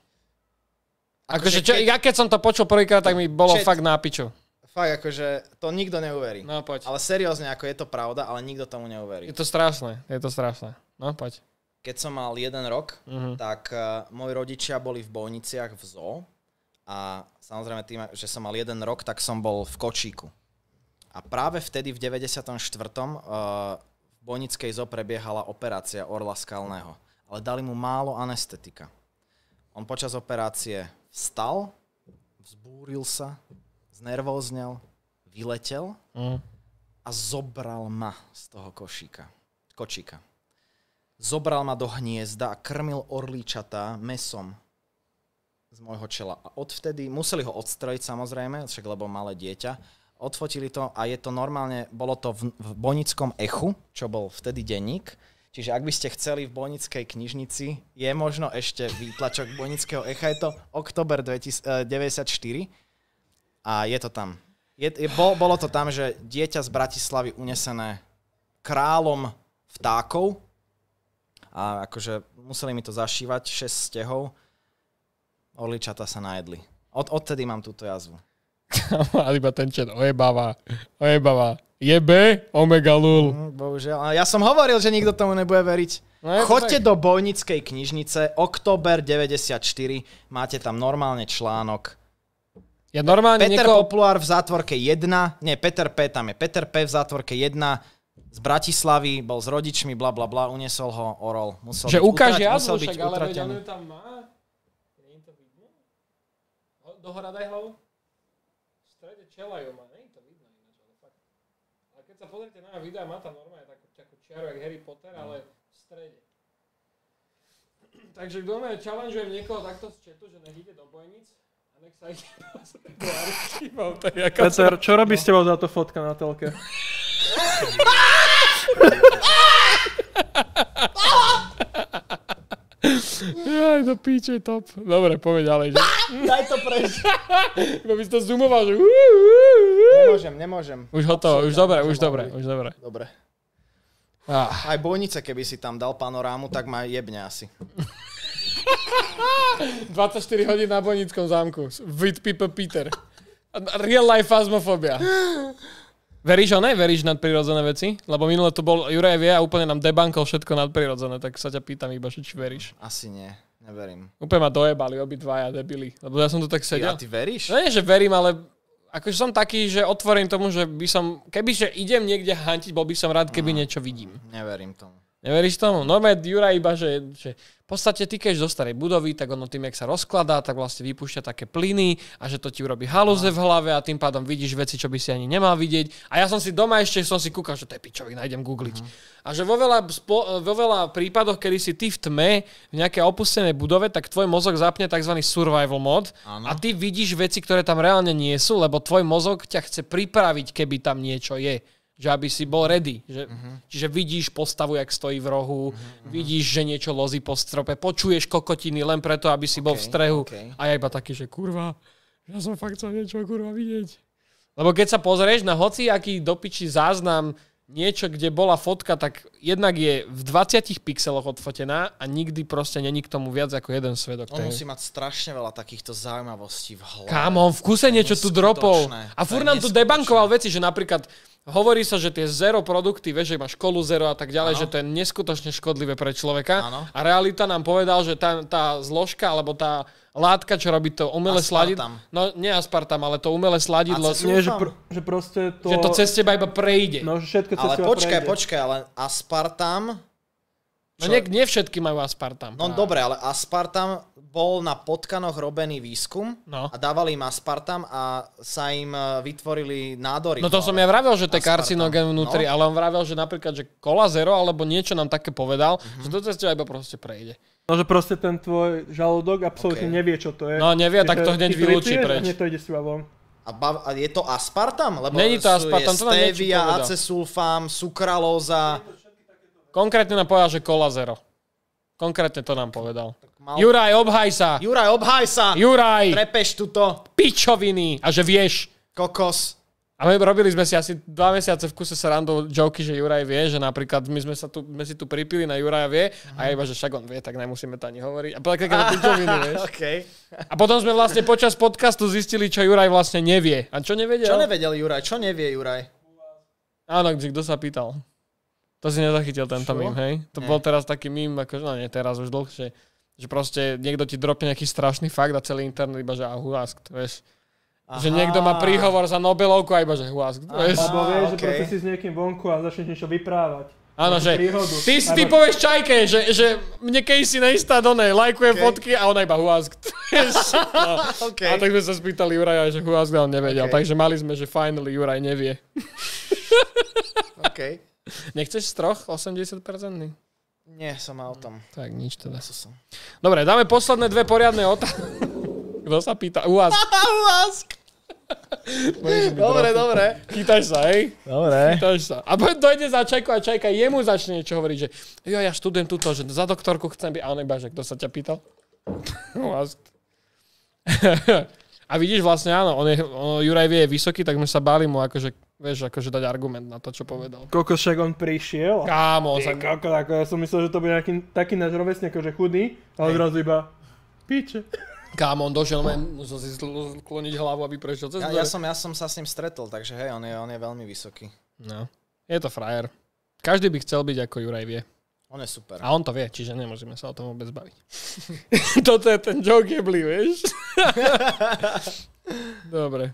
Akože Akože, čo, keď- ja keď som to počul prvýkrát, tak mi bolo Chat. fakt na piču. Fakt, akože to nikto neuverí. No poď. Ale seriózne, ako je to pravda, ale nikto tomu Je neuverí. to strašné, je to strašné. No poď. Keď som mal jeden rok, Mhm. tak uh, moji rodičia boli v Bojniciach v zoo a samozrejme tým, že som mal jeden rok, tak som bol v kočíku. A práve vtedy v deväťdesiatom štvrtom Uh, v Bojnickej zoo prebiehala operácia orla skalného, ale dali mu málo anestetika. On počas operácie vstal, vzbúril sa, znervóznel, vyletel Mhm. a zobral ma z toho košíka, kočíka. Zobral ma do hniezda a krmil orlíčatá mesom z môjho čela. A odvtedy museli ho odstreliť samozrejme, však lebo malé dieťa. Odfotili to a je to normálne, bolo to v, v Bojnickom echu, čo bol vtedy denník. Čiže ak by ste chceli v Bojnickej knižnici, je možno ešte výtlačok Bojnického echa, je to október deväťdesiatštyri a je to tam. Je, je, bol, bolo to tam, že dieťa z Bratislavy unesené kráľom vtákov a akože museli mi to zašívať, šesť stehov. Orličata sa najedli. Od, odtedy mám túto jazvu. A iba ten chat, ojebáva, ojebáva. Jebe, omega lul. Mm, bohužiaľ. A ja som hovoril, že nikto tomu nebude veriť. No Choďte do Bojnickej knižnice, október deväťdesiatštyri, máte tam normálne článok. Ja normálne Peter niekoho... Populár v zátvorke jedna, nie, Peter P, tam je Peter P v zátvorke jedna, z Bratislavy, bol s rodičmi, bla bla bla, uniesol ho orol. Musel Že byť ukáže utrať- jazvu, musel byť však ale veď on utratený. ju tam má. Nie je to vidno? Ho- Dohora daj hlavu. V strede čela ju má, nie je to vidno ináč, ale fakt. Ale keď sa pozrite na videa, má tam normálne takú, takú čiaru, jak Harry Potter, ale v strede. Takže kto mňa challengeujem niekoho takto z chatu, že nech ide do bojnic a nech sa ide pozrieť do archívov. To je jaká Peter, čo robí s tebou táto fotka na telke? Jaj, do píče, top. Dobre, poďme ďalej. Že? Daj to preč. Iba by si to zoomoval, že... Nemôžem, nemôžem. Už hotovo, už dobre, už Nemôžem dobre, hovoriť. už dobre. Dobre. Ah. Aj Bojnice, keby si tam dal panorámu, tak ma jebne asi. dvadsaťštyri hodín na Bojnickom zámku. With people Peter. Real life phasmophobia. Veríš o ne? Veríš nadprirodzené veci? Lebo minule tu bol Juraj vie a úplne nám debankol všetko nadprirodzené, tak sa ťa pýtam iba, či veríš. Asi nie, neverím. Úplne ma dojebali obidvaja debili, lebo ja som tu tak Ty, sedel. a ty veríš? No nie, že verím, ale akože som taký, že otvorím tomu, že by som, kebyže idem niekde hantiť, bol by som rád, keby niečo vidím. Neverím tomu. Neveríš tomu? Normálne Juraj iba, že, že v podstate ty keď do starej budovy, tak ono tým, jak sa rozkladá, tak vlastne vypúšťa také plyny a že to ti urobí halúze v hlave a tým pádom vidíš veci, čo by si ani nemal vidieť. A ja som si doma ešte som si kúkal, že to je pičovina, idem googliť. Uh-huh. A že vo veľa, spo, vo veľa prípadoch, kedy si ty v tme v nejakej opustenej budove, tak tvoj mozog zapne tzv. Survival mode. Áno. A ty vidíš veci, ktoré tam reálne nie sú, lebo tvoj mozog ťa chce pripraviť, keby tam niečo je. Že aby si bol ready. Že, uh-huh. Čiže vidíš postavu, jak stojí v rohu, uh-huh. vidíš, že niečo lozí po strope, počuješ kokotiny len preto, aby si bol Okay, v strehu. okay. A ja iba taký, že kurva, ja som fakt chcel niečo kurva vidieť. Lebo keď sa pozrieš na hociaký dopičí záznam niečo, kde bola fotka, tak jednak je v dvadsiatich pixeloch odfotená a nikdy proste není k tomu viac ako jeden svedok. On musí mať strašne veľa takýchto zaujímavostí v hlave. Kámo, on v kuse niečo tu dropol. A furt nám tu debankoval veci, že napríklad hovorí sa, že tie zero produkty, vieš, že máš kolu zero a tak ďalej, ano. Že to je neskutočne škodlivé pre človeka. Ano. A realita nám povedal, že tá, tá zložka, alebo tá látka, čo robí to umelé sladidlo. No nie aspartam, ale to umelé sladidlo. Nie, že, pr- že proste to... Že to cez teba iba prejde. No, že všetko cez ale teba počkaj, prejde. počkaj, ale aspartam... No nie, nie všetky majú aspartam. No práve. Dobre, ale aspartam bol na potkanoch robený výskum no. a dávali im aspartam a sa im vytvorili nádory. No to som ja vravel, že to je aspartam. karcinogén vnútri, no. ale on vravel, že napríklad, že kola zero alebo niečo nám také povedal, uh-huh. že to cez teba iba proste prejde. No, že proste ten tvoj žalúdok absolútne Okay. nevie, čo to je. No nevie, tak to hneď vylúči preč. preč. Nie, to ide s teba von. A, bav, a je to aspartam? Lebo Není to aspartam, je to nám niečo stevia, povedal. acesulfám, sukralóza. Konkrétne nám povedal, že kola zero. Konkrétne to nám povedal. Mal... Juraj, obhaj sa! Juraj, obhaj sa! Juraj! Trepeš tuto. Pičoviny! A že vieš. Kokos. A my robili sme si asi dva mesiace v kuse srandu joky, že Juraj vie, že napríklad my sme, sa tu, sme si tu pripili na Juraja vie a ja iba, že však on vie, tak nemusíme to ani hovoriť. A potom takéto pičoviny, vieš. Okay. A potom sme vlastne počas podcastu zistili, čo Juraj vlastne nevie. A čo nevedel? Čo nevedel Juraj? Čo nevie Juraj? Áno, kto sa pýtal. To si nezachytil tento Čo? mím, hej? To Nie. bol teraz taký mím, akože, no nie teraz už dlhšie, že proste niekto ti dropne nejaký strašný fakt a celý internet iba, že a who asked, vieš. Aha. Že niekto má príhovor za Nobelovku a iba, že who asked, vieš. Alebo vieš, okay. že proste si s niekým vonku a začneš niečo vyprávať. Áno, že príhodu. ty si ty povieš Čajke, že, že mne Casey na Insta donej, lajkujem okay. fotky a ona iba who asked. No. Okay. A tak sme sa spýtali Juraja, že who asked, a on nevedel. Okay. Takže mali sme, že finally Juraj nevie. OK. Nechceš stroch osemdesiat percent? Nie, som mal o tom. Tak nič teda. Som. Dobre, dáme posledné dve poriadne otázky. Kto sa pýta? Who asked? Who asked? Dobre, dobre. Chytáš sa, hej? Dobre. Chytáš sa. A potom dojde za Čajko a Čajka jemu začne niečo hovoriť, že jo, ja študujem túto, že za doktorku chcem byť. A on iba, že kto sa ťa pýtal? A vidíš vlastne, áno, on je, on, Juraj vie, je vysoký, tak sme sa báli mu akože, vieš, akože dať argument na to, čo povedal. Koľko však on prišiel? Kámo, Ty, sa... koľko, ako ja som myslel, že to bude nejaký taký náš rovesník, akože chudý, ale zrazu iba piče. Kámo, on došiel, musel si skloniť hlavu, aby prešiel cez ja, ja, som, ja som sa s ním stretol, takže hej, on je, on je veľmi vysoký. No, je to frajer. Každý by chcel byť ako Juraj vie. On je super. A on to vie, čiže nemôžeme sa o tom vôbec baviť. Toto je ten joke jebli, vieš? Dobre.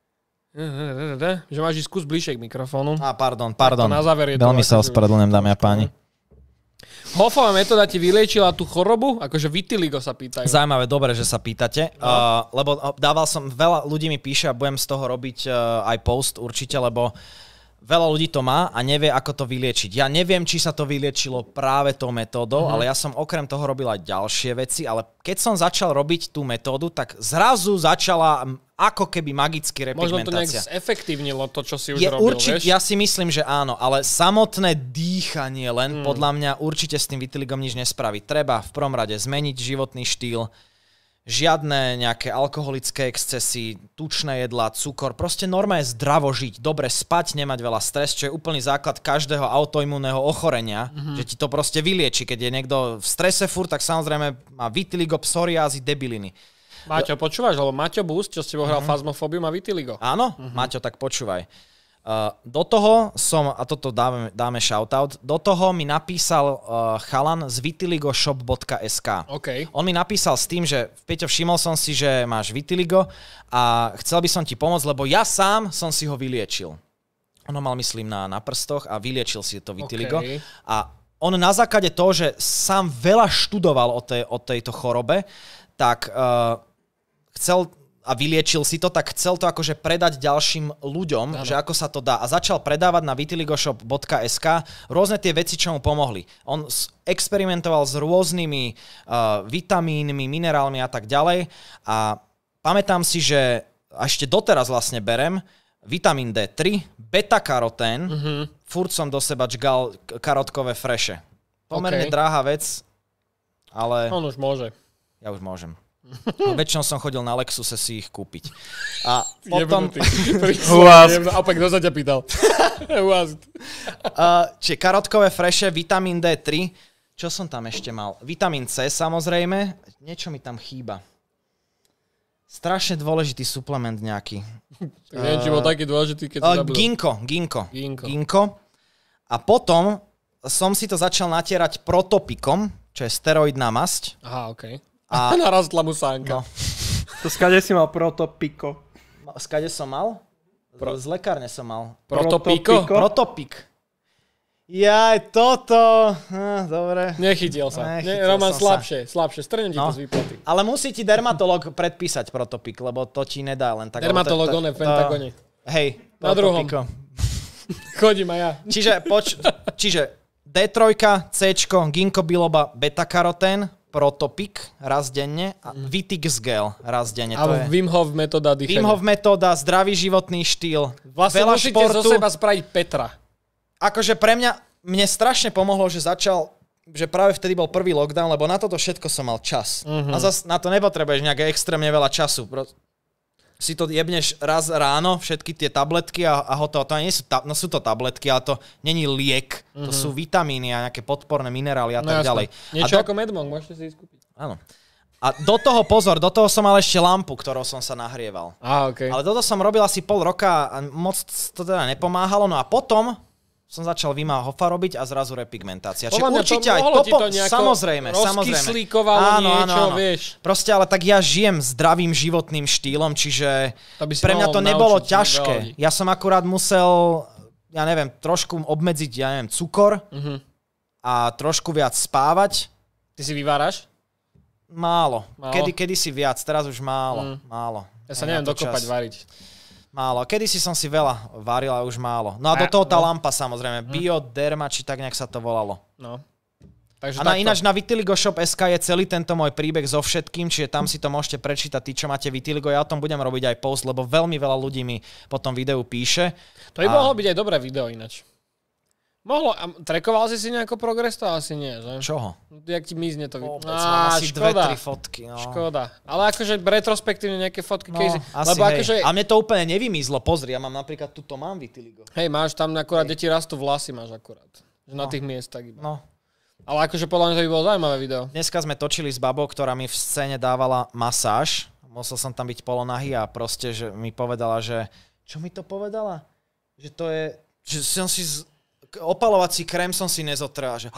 Že máš ísť kus bližšie k mikrofónu. Á, pardon, pardon. Na záver je to veľmi sa ospravedlňujem, dámy a páni. Hoffová metóda ti vyliečila tú chorobu? Akože vitiligo sa pýtajú. Zaujímavé, dobre, že sa pýtate. No. Uh, lebo dával som, veľa ľudí mi píše a budem z toho robiť uh, aj post určite, lebo veľa ľudí to má a nevie, ako to vyliečiť. Ja neviem, či sa to vyliečilo práve tou metódou, uh-huh. ale ja som okrem toho robil aj ďalšie veci, ale keď som začal robiť tú metódu, tak zrazu začala ako keby magicky repigmentácia. Možno to nejak zefektívnilo to, čo si už je robil, určite, vieš? Ja si myslím, že áno, ale samotné dýchanie len hmm. podľa mňa určite s tým vitiligom nič nespraví. Treba v prvom rade zmeniť životný štýl, žiadne nejaké alkoholické excesy, tučné jedlá, cukor, proste normálne zdravo žiť, dobre spať, nemať veľa stres, čo je úplný základ každého autoimmunného ochorenia, mm-hmm. že ti to proste vylieči. Keď je niekto v strese furt, tak samozrejme má vitiligo, psoriázy, debiliny. Maťo, počúvaš? Lebo Maťo Boost, čo s tebou hral mm-hmm. Phasmophobia, má vitiligo. Áno? Mm-hmm. Maťo, tak počúvaj. Uh, do toho som, a toto dáme, dáme shoutout, do toho mi napísal uh, chalan z vitiligoshop bodka es ká. Okay. On mi napísal s tým, že Peťo, všimol som si, že máš vitiligo a chcel by som ti pomôcť, lebo ja sám som si ho vyliečil. Ono mal, myslím, na, na prstoch a vyliečil si to vitiligo. Okay. A on na základe toho, že sám veľa študoval o, tej, o tejto chorobe, tak uh, chcel... a vyliečil si to, tak chcel to akože predať ďalším ľuďom, ano. Že ako sa to dá. A začal predávať na vitiligoshop bodka es ká rôzne tie veci, čo mu pomohli. On experimentoval s rôznymi uh, vitamínmi, minerálmi a tak ďalej. A pamätám si, že ešte doteraz vlastne berem vitamín dé tri, beta-karotén, mm-hmm. furt som do seba čgal karotkové freše. Pomerne okay. drahá vec, ale... On už môže. Ja už môžem. No, väčšinou som chodil na Lexuse si ich kúpiť. A potom... A opäť, kto sa ťa pýtal? uh, čiže karotkové freše, vitamín dé tri. Čo som tam ešte mal? Vitamín C samozrejme. Niečo mi tam chýba. Strašne dôležitý suplement nejaký. Tak neviem, či bol taký dôležitý, keď uh, Ginkgo, Ginkgo. Ginkgo. Ginkgo. A potom som si to začal natierať protopikom, čo je steroidná masť. Aha, okej. Okay. A narastla mu sánka. No. To skade si mal protopiko? Skade som mal? Pro... Z lekárne som mal. Protopiko? Protopik. Jaj, toto. Ah, dobre. Nechytil sa. Nechytil ne, Roman, som slabšie, sa. slabšie. Strnem ti no. to z výplaty. Ale musí ti dermatolog predpísať protopik, lebo to ti nedá len tak. Dermatolog, on je v Pentagone. Hej, na druhom. Chodím aj ja. Čiže, poč, čiže dé tri, C, ginkgo biloba, beta-karotén, Protopik raz denne a Vitixgel raz denne. A to je Wim Hof metóda dýchania. Wim Hof metóda, zdravý životný štýl, Vlastne veľa musíte športu. zo seba spraviť Petra. Akože pre mňa, mne strašne pomohlo, že začal, že práve vtedy bol prvý lockdown, lebo na toto všetko som mal čas. Uh-huh. A zas na to nepotrebuješ nejaké extrémne veľa času. Pro... Si to jebneš raz ráno, všetky tie tabletky a, a hotovo. To nie sú, ta... no sú to tabletky, ale to není liek. Uh-huh. To sú vitamíny a nejaké podporné minerály a No tak jasné. ďalej. Niečo a do... ako Medmonk, môžete si ich kúpiť. Áno. A do toho pozor, do toho som mal ešte lampu, ktorou som sa nahrieval. Á, okej. Ale toto som robil asi pol roka a moc to teda nepomáhalo. No a potom som začal Wima Hofa robiť a zrazu repigmentácia. Čiže určite aj to, po... to samozrejme, samozrejme. Rozkyslíkovalo áno, niečo, áno, áno. vieš. Proste, ale tak ja žijem zdravým životným štýlom, čiže pre mňa to nebolo ťažké. Ja som akurát musel, ja neviem, trošku obmedziť, ja neviem, cukor uh-huh. a trošku viac spávať. Ty si vyváraš? Málo. málo. Kedy, kedy si viac, teraz už málo. Mm. Málo. Ja sa neviem dokopať čas. variť. Málo. Kedy si som si veľa varil a už málo. No a do toho tá no. lampa samozrejme. Mm. Bioderma, či tak nejak sa to volalo. No. Takže a na, ináč na Vitiligo Shop bodka es ká je celý tento môj príbeh so všetkým, čiže tam si to môžete prečítať, tí, čo máte Vitiligo. Ja o tom budem robiť aj post, lebo veľmi veľa ľudí mi po tom videu píše. To by a... mohlo byť aj dobré video ináč. Mohlo, a trekoval si si nejako progres? To asi nie, že? Čoho? Jak ti mizne to vidieť? Á, asi dve, tri fotky. No. Škoda. Ale akože retrospektívne nejaké fotky. No, kejsi, asi lebo hej. akože... A mne to úplne nevymizlo. Pozri, ja mám napríklad, tuto mám vitiligo. Hej, máš tam akurát, kde ti rastú vlasy, máš akurát. Že no. Na tých miestach iba. No. Ale akože podľa mňa to by bolo zaujímavé video. Dneska sme točili s babou, ktorá mi v scéne dávala masáž. Musel som tam byť polonahý a proste, že mi povedala, že... Čo mi to povedala? Že to je... Že som si... Z... Opalovací krém som si nezotrel. Že...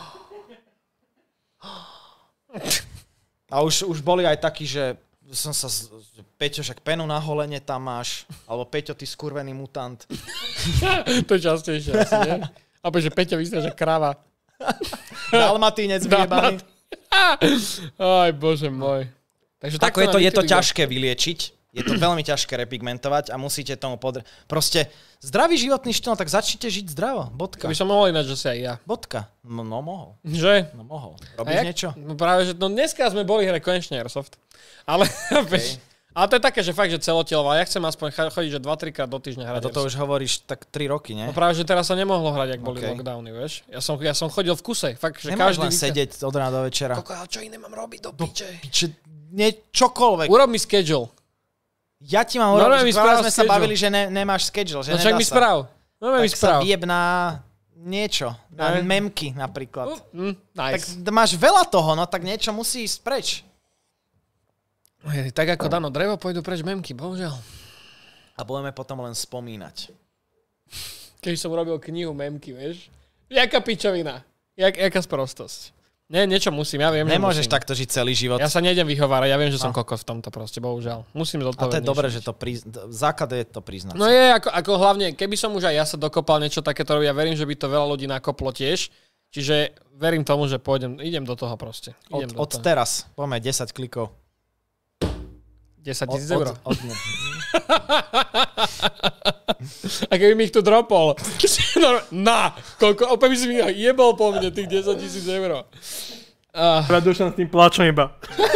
A už, už boli aj takí, že som sa... Peťo, však penu na holene tam máš. Alebo Peťo, ty skurvený mutant. To je častejšie asi, nie? Alebo že Peťo vyzerá, že kráva. Dalmatínec vyjebaný. Aj bože môj. Takže Tako je to, je to ťažké vyliečiť. Je to veľmi ťažké repigmentovať a musíte tomu podr... Proste zdravý životný štýl, tak začnite žiť zdravo. Bodka. To by som mohol ináč, že si aj ja. Bodka. No, no mohol. Že? No mohol. Robíš niečo? No práve, že no dneska sme boli hrať konečne Airsoft. Ale, okay. ale to je také, že fakt, že celotielovo. Ja chcem aspoň chodiť, že dva tri krát do týždňa hrať. A toto už hovoríš tak tri roky, nie? No práve, že teraz sa nemohlo hrať, ak boli okay. lockdowny, vieš. Ja som, ja som chodil v kuse. Fakt, že nemáš každý len sedieť od rána do večera. Koko, ale čo iné mám robiť do piče? Do piče, nie, čokoľvek. Urob mi schedule. Ja ti mám urobiť, no, sme sa bavili, že ne, nemáš schedule, že no, nedá mi sa. Sprav. No mi sprav. Tak sa vyjeb na niečo, na ne. memky napríklad. Uh, mm, nice. Tak máš veľa toho, no tak niečo musí ísť preč. Je, tak ako Dano Drevo, pôjdu preč memky, bohužiaľ. A budeme potom len spomínať. Keď som urobil knihu memky, vieš? Jaká pičovina. Jak, jaká sprostosť. Nie, niečo musím, ja viem, nemôžeš že musím. takto žiť celý život. Ja sa nejdem vyhovárať, ja viem, že som no. kokos v tomto proste, bohužiaľ. Musím zodpovedať. A to je dobré, že to prizn... základ je to priznať. No je, ako, ako hlavne, keby som už aj ja sa dokopal niečo takéto robiť, ja verím, že by to veľa ľudí nakoplo tiež. Čiže verím tomu, že pôjdem, idem do toho proste. Idem od do toho. od teraz, poďme desať klikov. desať tisíc eur. Od, od, A keby mi ich tu dropol. Na, koľko, opäť by si mi jebol po mne tých desať tisíc eur. Uh. Dušan s tým plačom iba.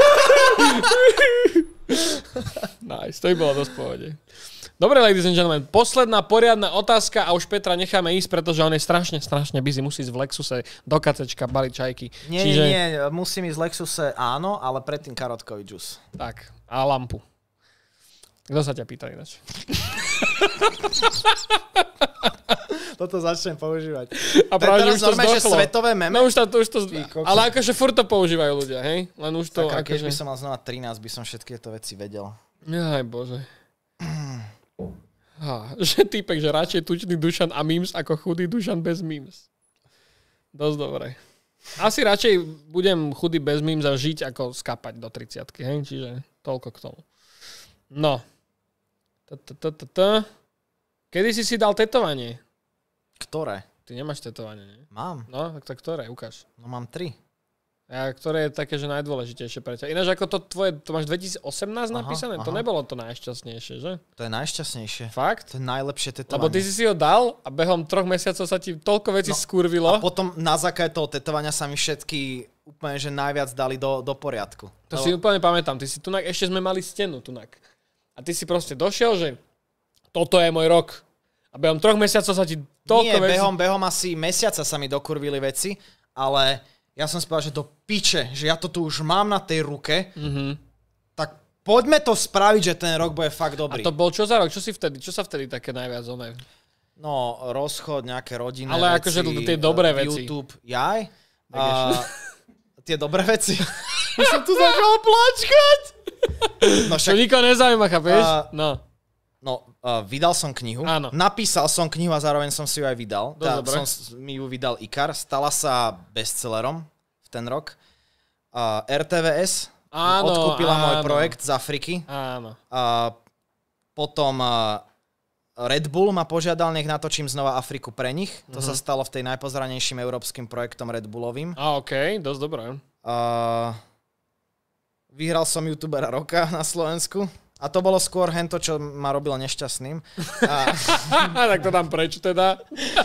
Nice, to by bolo dosť pohode. Dobre, ladies and gentlemen, posledná poriadna otázka a už Petra necháme ísť, pretože on je strašne, strašne busy. Musí ísť v Lexuse do kacečka baliť čajky. Nie, Čiže... nie, musím ísť v Lexuse, áno, ale predtým karotkový džus. Tak, a lampu. Kto sa ťa pýta ináč? Toto začnem používať. A práve, teraz už to normálne, že zdochlo. svetové meme? No už to, už to ale akože furt to používajú ľudia, hej? Len už to... Tak, keď akože... by som mal znova trinásť, by som všetky tieto veci vedel. Aj bože. Ha, že týpek, že radšej tučný Dušan a memes ako chudý Dušan bez memes. Dosť dobré. Asi radšej budem chudý bez memes a žiť ako skapať do tridsiatky, hej? Čiže toľko k tomu. No. Kedy si si dal tetovanie? Ktoré? Ty nemáš tetovanie, nie? Mám. No, tak to ktoré? Ukáž. No mám tri. A ktoré je také, že najdôležitejšie pre ťa. Ináč ako to tvoje, to máš dvetisícosemnásť napísané? Aha. To nebolo to najšťastnejšie, že? To je najšťastnejšie. Fakt? To je najlepšie tetovanie. Lebo ty si si ho dal a behom troch mesiacov sa ti toľko vecí no, skurvilo. A potom na základe toho tetovania sa mi všetky úplne, že najviac dali do, do poriadku. To Lebo... si úplne pamätám. Ty si tunak, ešte sme mali stenu tunak. A ty si proste došiel, že toto je môj rok. A behom troch mesiacov sa ti toľko Nie, vecí... behom, behom asi mesiaca sa mi dokurvili veci, ale... Ja som si povedal, že do piče, že ja to tu už mám na tej ruke, mm-hmm. tak poďme to spraviť, že ten rok bude fakt dobrý. A to bol čo za rok? Čo si vtedy, čo sa vtedy také najviac oné? No, rozchod, nejaké rodinné Ale veci. akože tie dobré veci. YouTube, jaj. A, tie dobré veci. Už som tu začal plačkať. No však... To nikoho nezaujíma, chápeš? Uh, no. No, uh, vydal som knihu, Áno. napísal som knihu a zároveň som si ju aj vydal. Tá, som mi ju vydal Ikar, stala sa bestsellerom v ten rok. Uh, er té vé es áno, odkúpila áno. môj projekt z Afriky. Áno. Uh, potom uh, Red Bull ma požiadal, nech natočím znova Afriku pre nich. To uh-huh. sa stalo v tej najpozranejším európskym projektom Red Bullovým. A okej, okay, dosť dobré. Uh, vyhral som youtubera roka na Slovensku. A to bolo skôr hento, čo ma robilo nešťastným. A... tak to dám preč teda.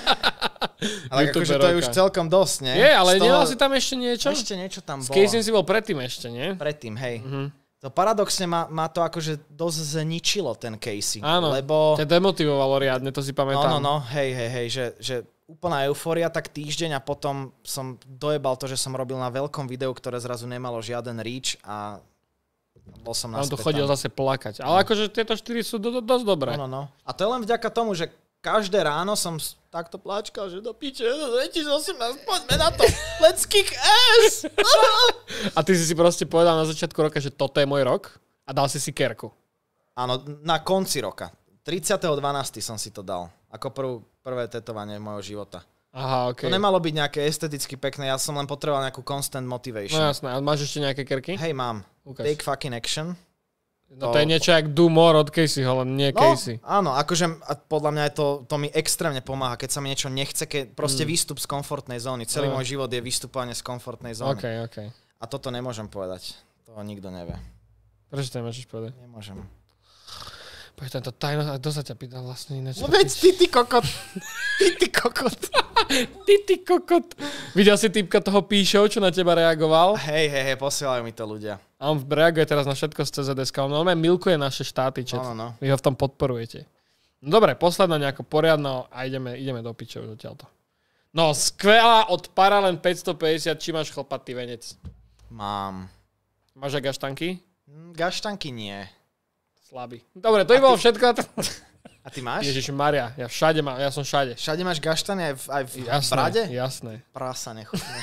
Ale akože to je už celkom dosť, nie? Je, ale toho... nemal si tam ešte niečo? Ešte niečo tam bolo. S bolo. Casey si bol predtým ešte, nie? Predtým, hej. Uh-huh. To paradoxne ma, ma to akože dosť zničilo, ten Casey. Áno, lebo... ťa demotivovalo riadne, to si pamätám. No, no, no, hej, hej, hej, že, že úplná eufória, tak týždeň a potom som dojebal to, že som robil na veľkom videu, ktoré zrazu nemalo žiaden reach a bol som On naspäť tu chodil tam. zase plakať. Ale akože tieto štyri sú do, do, dosť dobré. No, no, no. A to je len vďaka tomu, že každé ráno som takto pláčkal, že do piče, dvetisícosemnásť, poďme na to, let's kick ass! A ty si si proste povedal na začiatku roka, že toto je môj rok a dal si si kerku. Áno, na konci roka. tridsiateho decembra som si to dal. Ako prv, prvé tetovanie môjho života. Aha, okej. To nemalo byť nejaké esteticky pekné, ja som len potreboval nejakú constant motivation. No jasné, a máš ešte nejaké kerky? Hej, mám. Ukáž. Take fucking action. No to je niečo jak do more od Caseyho, len nie no, Casey. Áno, akože podľa mňa je to, to mi extrémne pomáha, keď sa mi niečo nechce, keď proste mm. výstup z komfortnej zóny. Celý no. môj život je vystupovanie z komfortnej zóny. Okay, okay. A toto nemôžem povedať. To nikto nevie. Prečo to nemôžeš povedať? Nemôžem. Poď tento tajno, a kto sa ťa pýtal vlastne ináč? No veď ty, ty kokot. Ty, ty kokot. Ty, ty kokot. Videl si typka toho píšov, čo na teba reagoval? Hej, hej, hej, posielajú mi to ľudia. A on reaguje teraz na všetko z cé zet es ká. On normálne milkuje naše štáty, čo no, no, no. vy ho v tom podporujete. No dobre, posledná nejako poriadno a ideme, ideme do pičov zatiaľto. No, skvelá od Paralen päťstopäťdesiat, či máš chlpatý venec? Mám. Máš aj gaštanky? Gaštanky nie. Slabý. Dobre, to je bolo všetko. A ty máš? Ježiš Maria, ja všade mám, ja som všade. Všade máš gaštany aj v, aj v jasné, brade? Jasné. Prasa nechutné.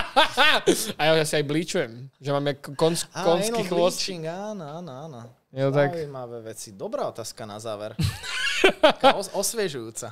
A ja, ja si aj blíčujem, že mám jak kons, konský chvost. Áno, áno, áno. Jo, tak. Zaujímavé veci. Dobrá otázka na záver. Taká os- osviežujúca.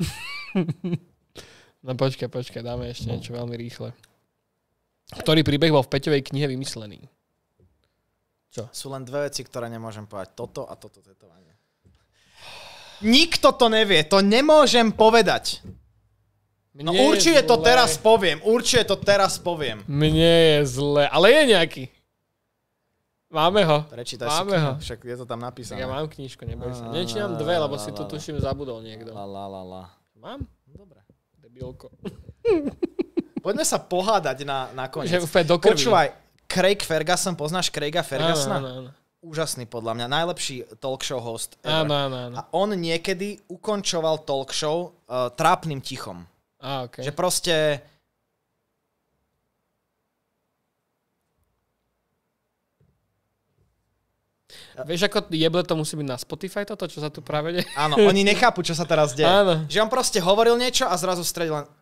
No počkaj, počkaj, dáme ešte niečo veľmi rýchle. Ktorý príbeh bol v Peťovej knihe vymyslený? Čo? Sú len dve veci, ktoré nemôžem povedať. Toto a toto tetovanie. Nikto to nevie. To nemôžem povedať. No Mne určite to teraz poviem. Určite to teraz poviem. Mne je zle. Ale je nejaký. Máme ho. Prečítaj Máme si ho. Však je to tam napísané. Tak ja mám knižku, neboj sa. Nečínam dve, lebo si tu tuším zabudol niekto. La, la, la, la. Mám? Dobre. Debilko. Poďme sa pohádať na, na koniec. Že úplne do krvi. Počúvaj, Craig Ferguson, poznáš Craiga Fergusona? Áno, áno, áno. Úžasný podľa mňa, najlepší talk show host ever. Áno, áno, áno. A on niekedy ukončoval talk show uh, trápnym tichom. Á, okej. Že proste... Vieš, ako jeble to musí byť na Spotify toto, čo sa tu práve deje? Áno, oni nechápu, čo sa teraz deje. Áno. Že on proste hovoril niečo a zrazu v strede len...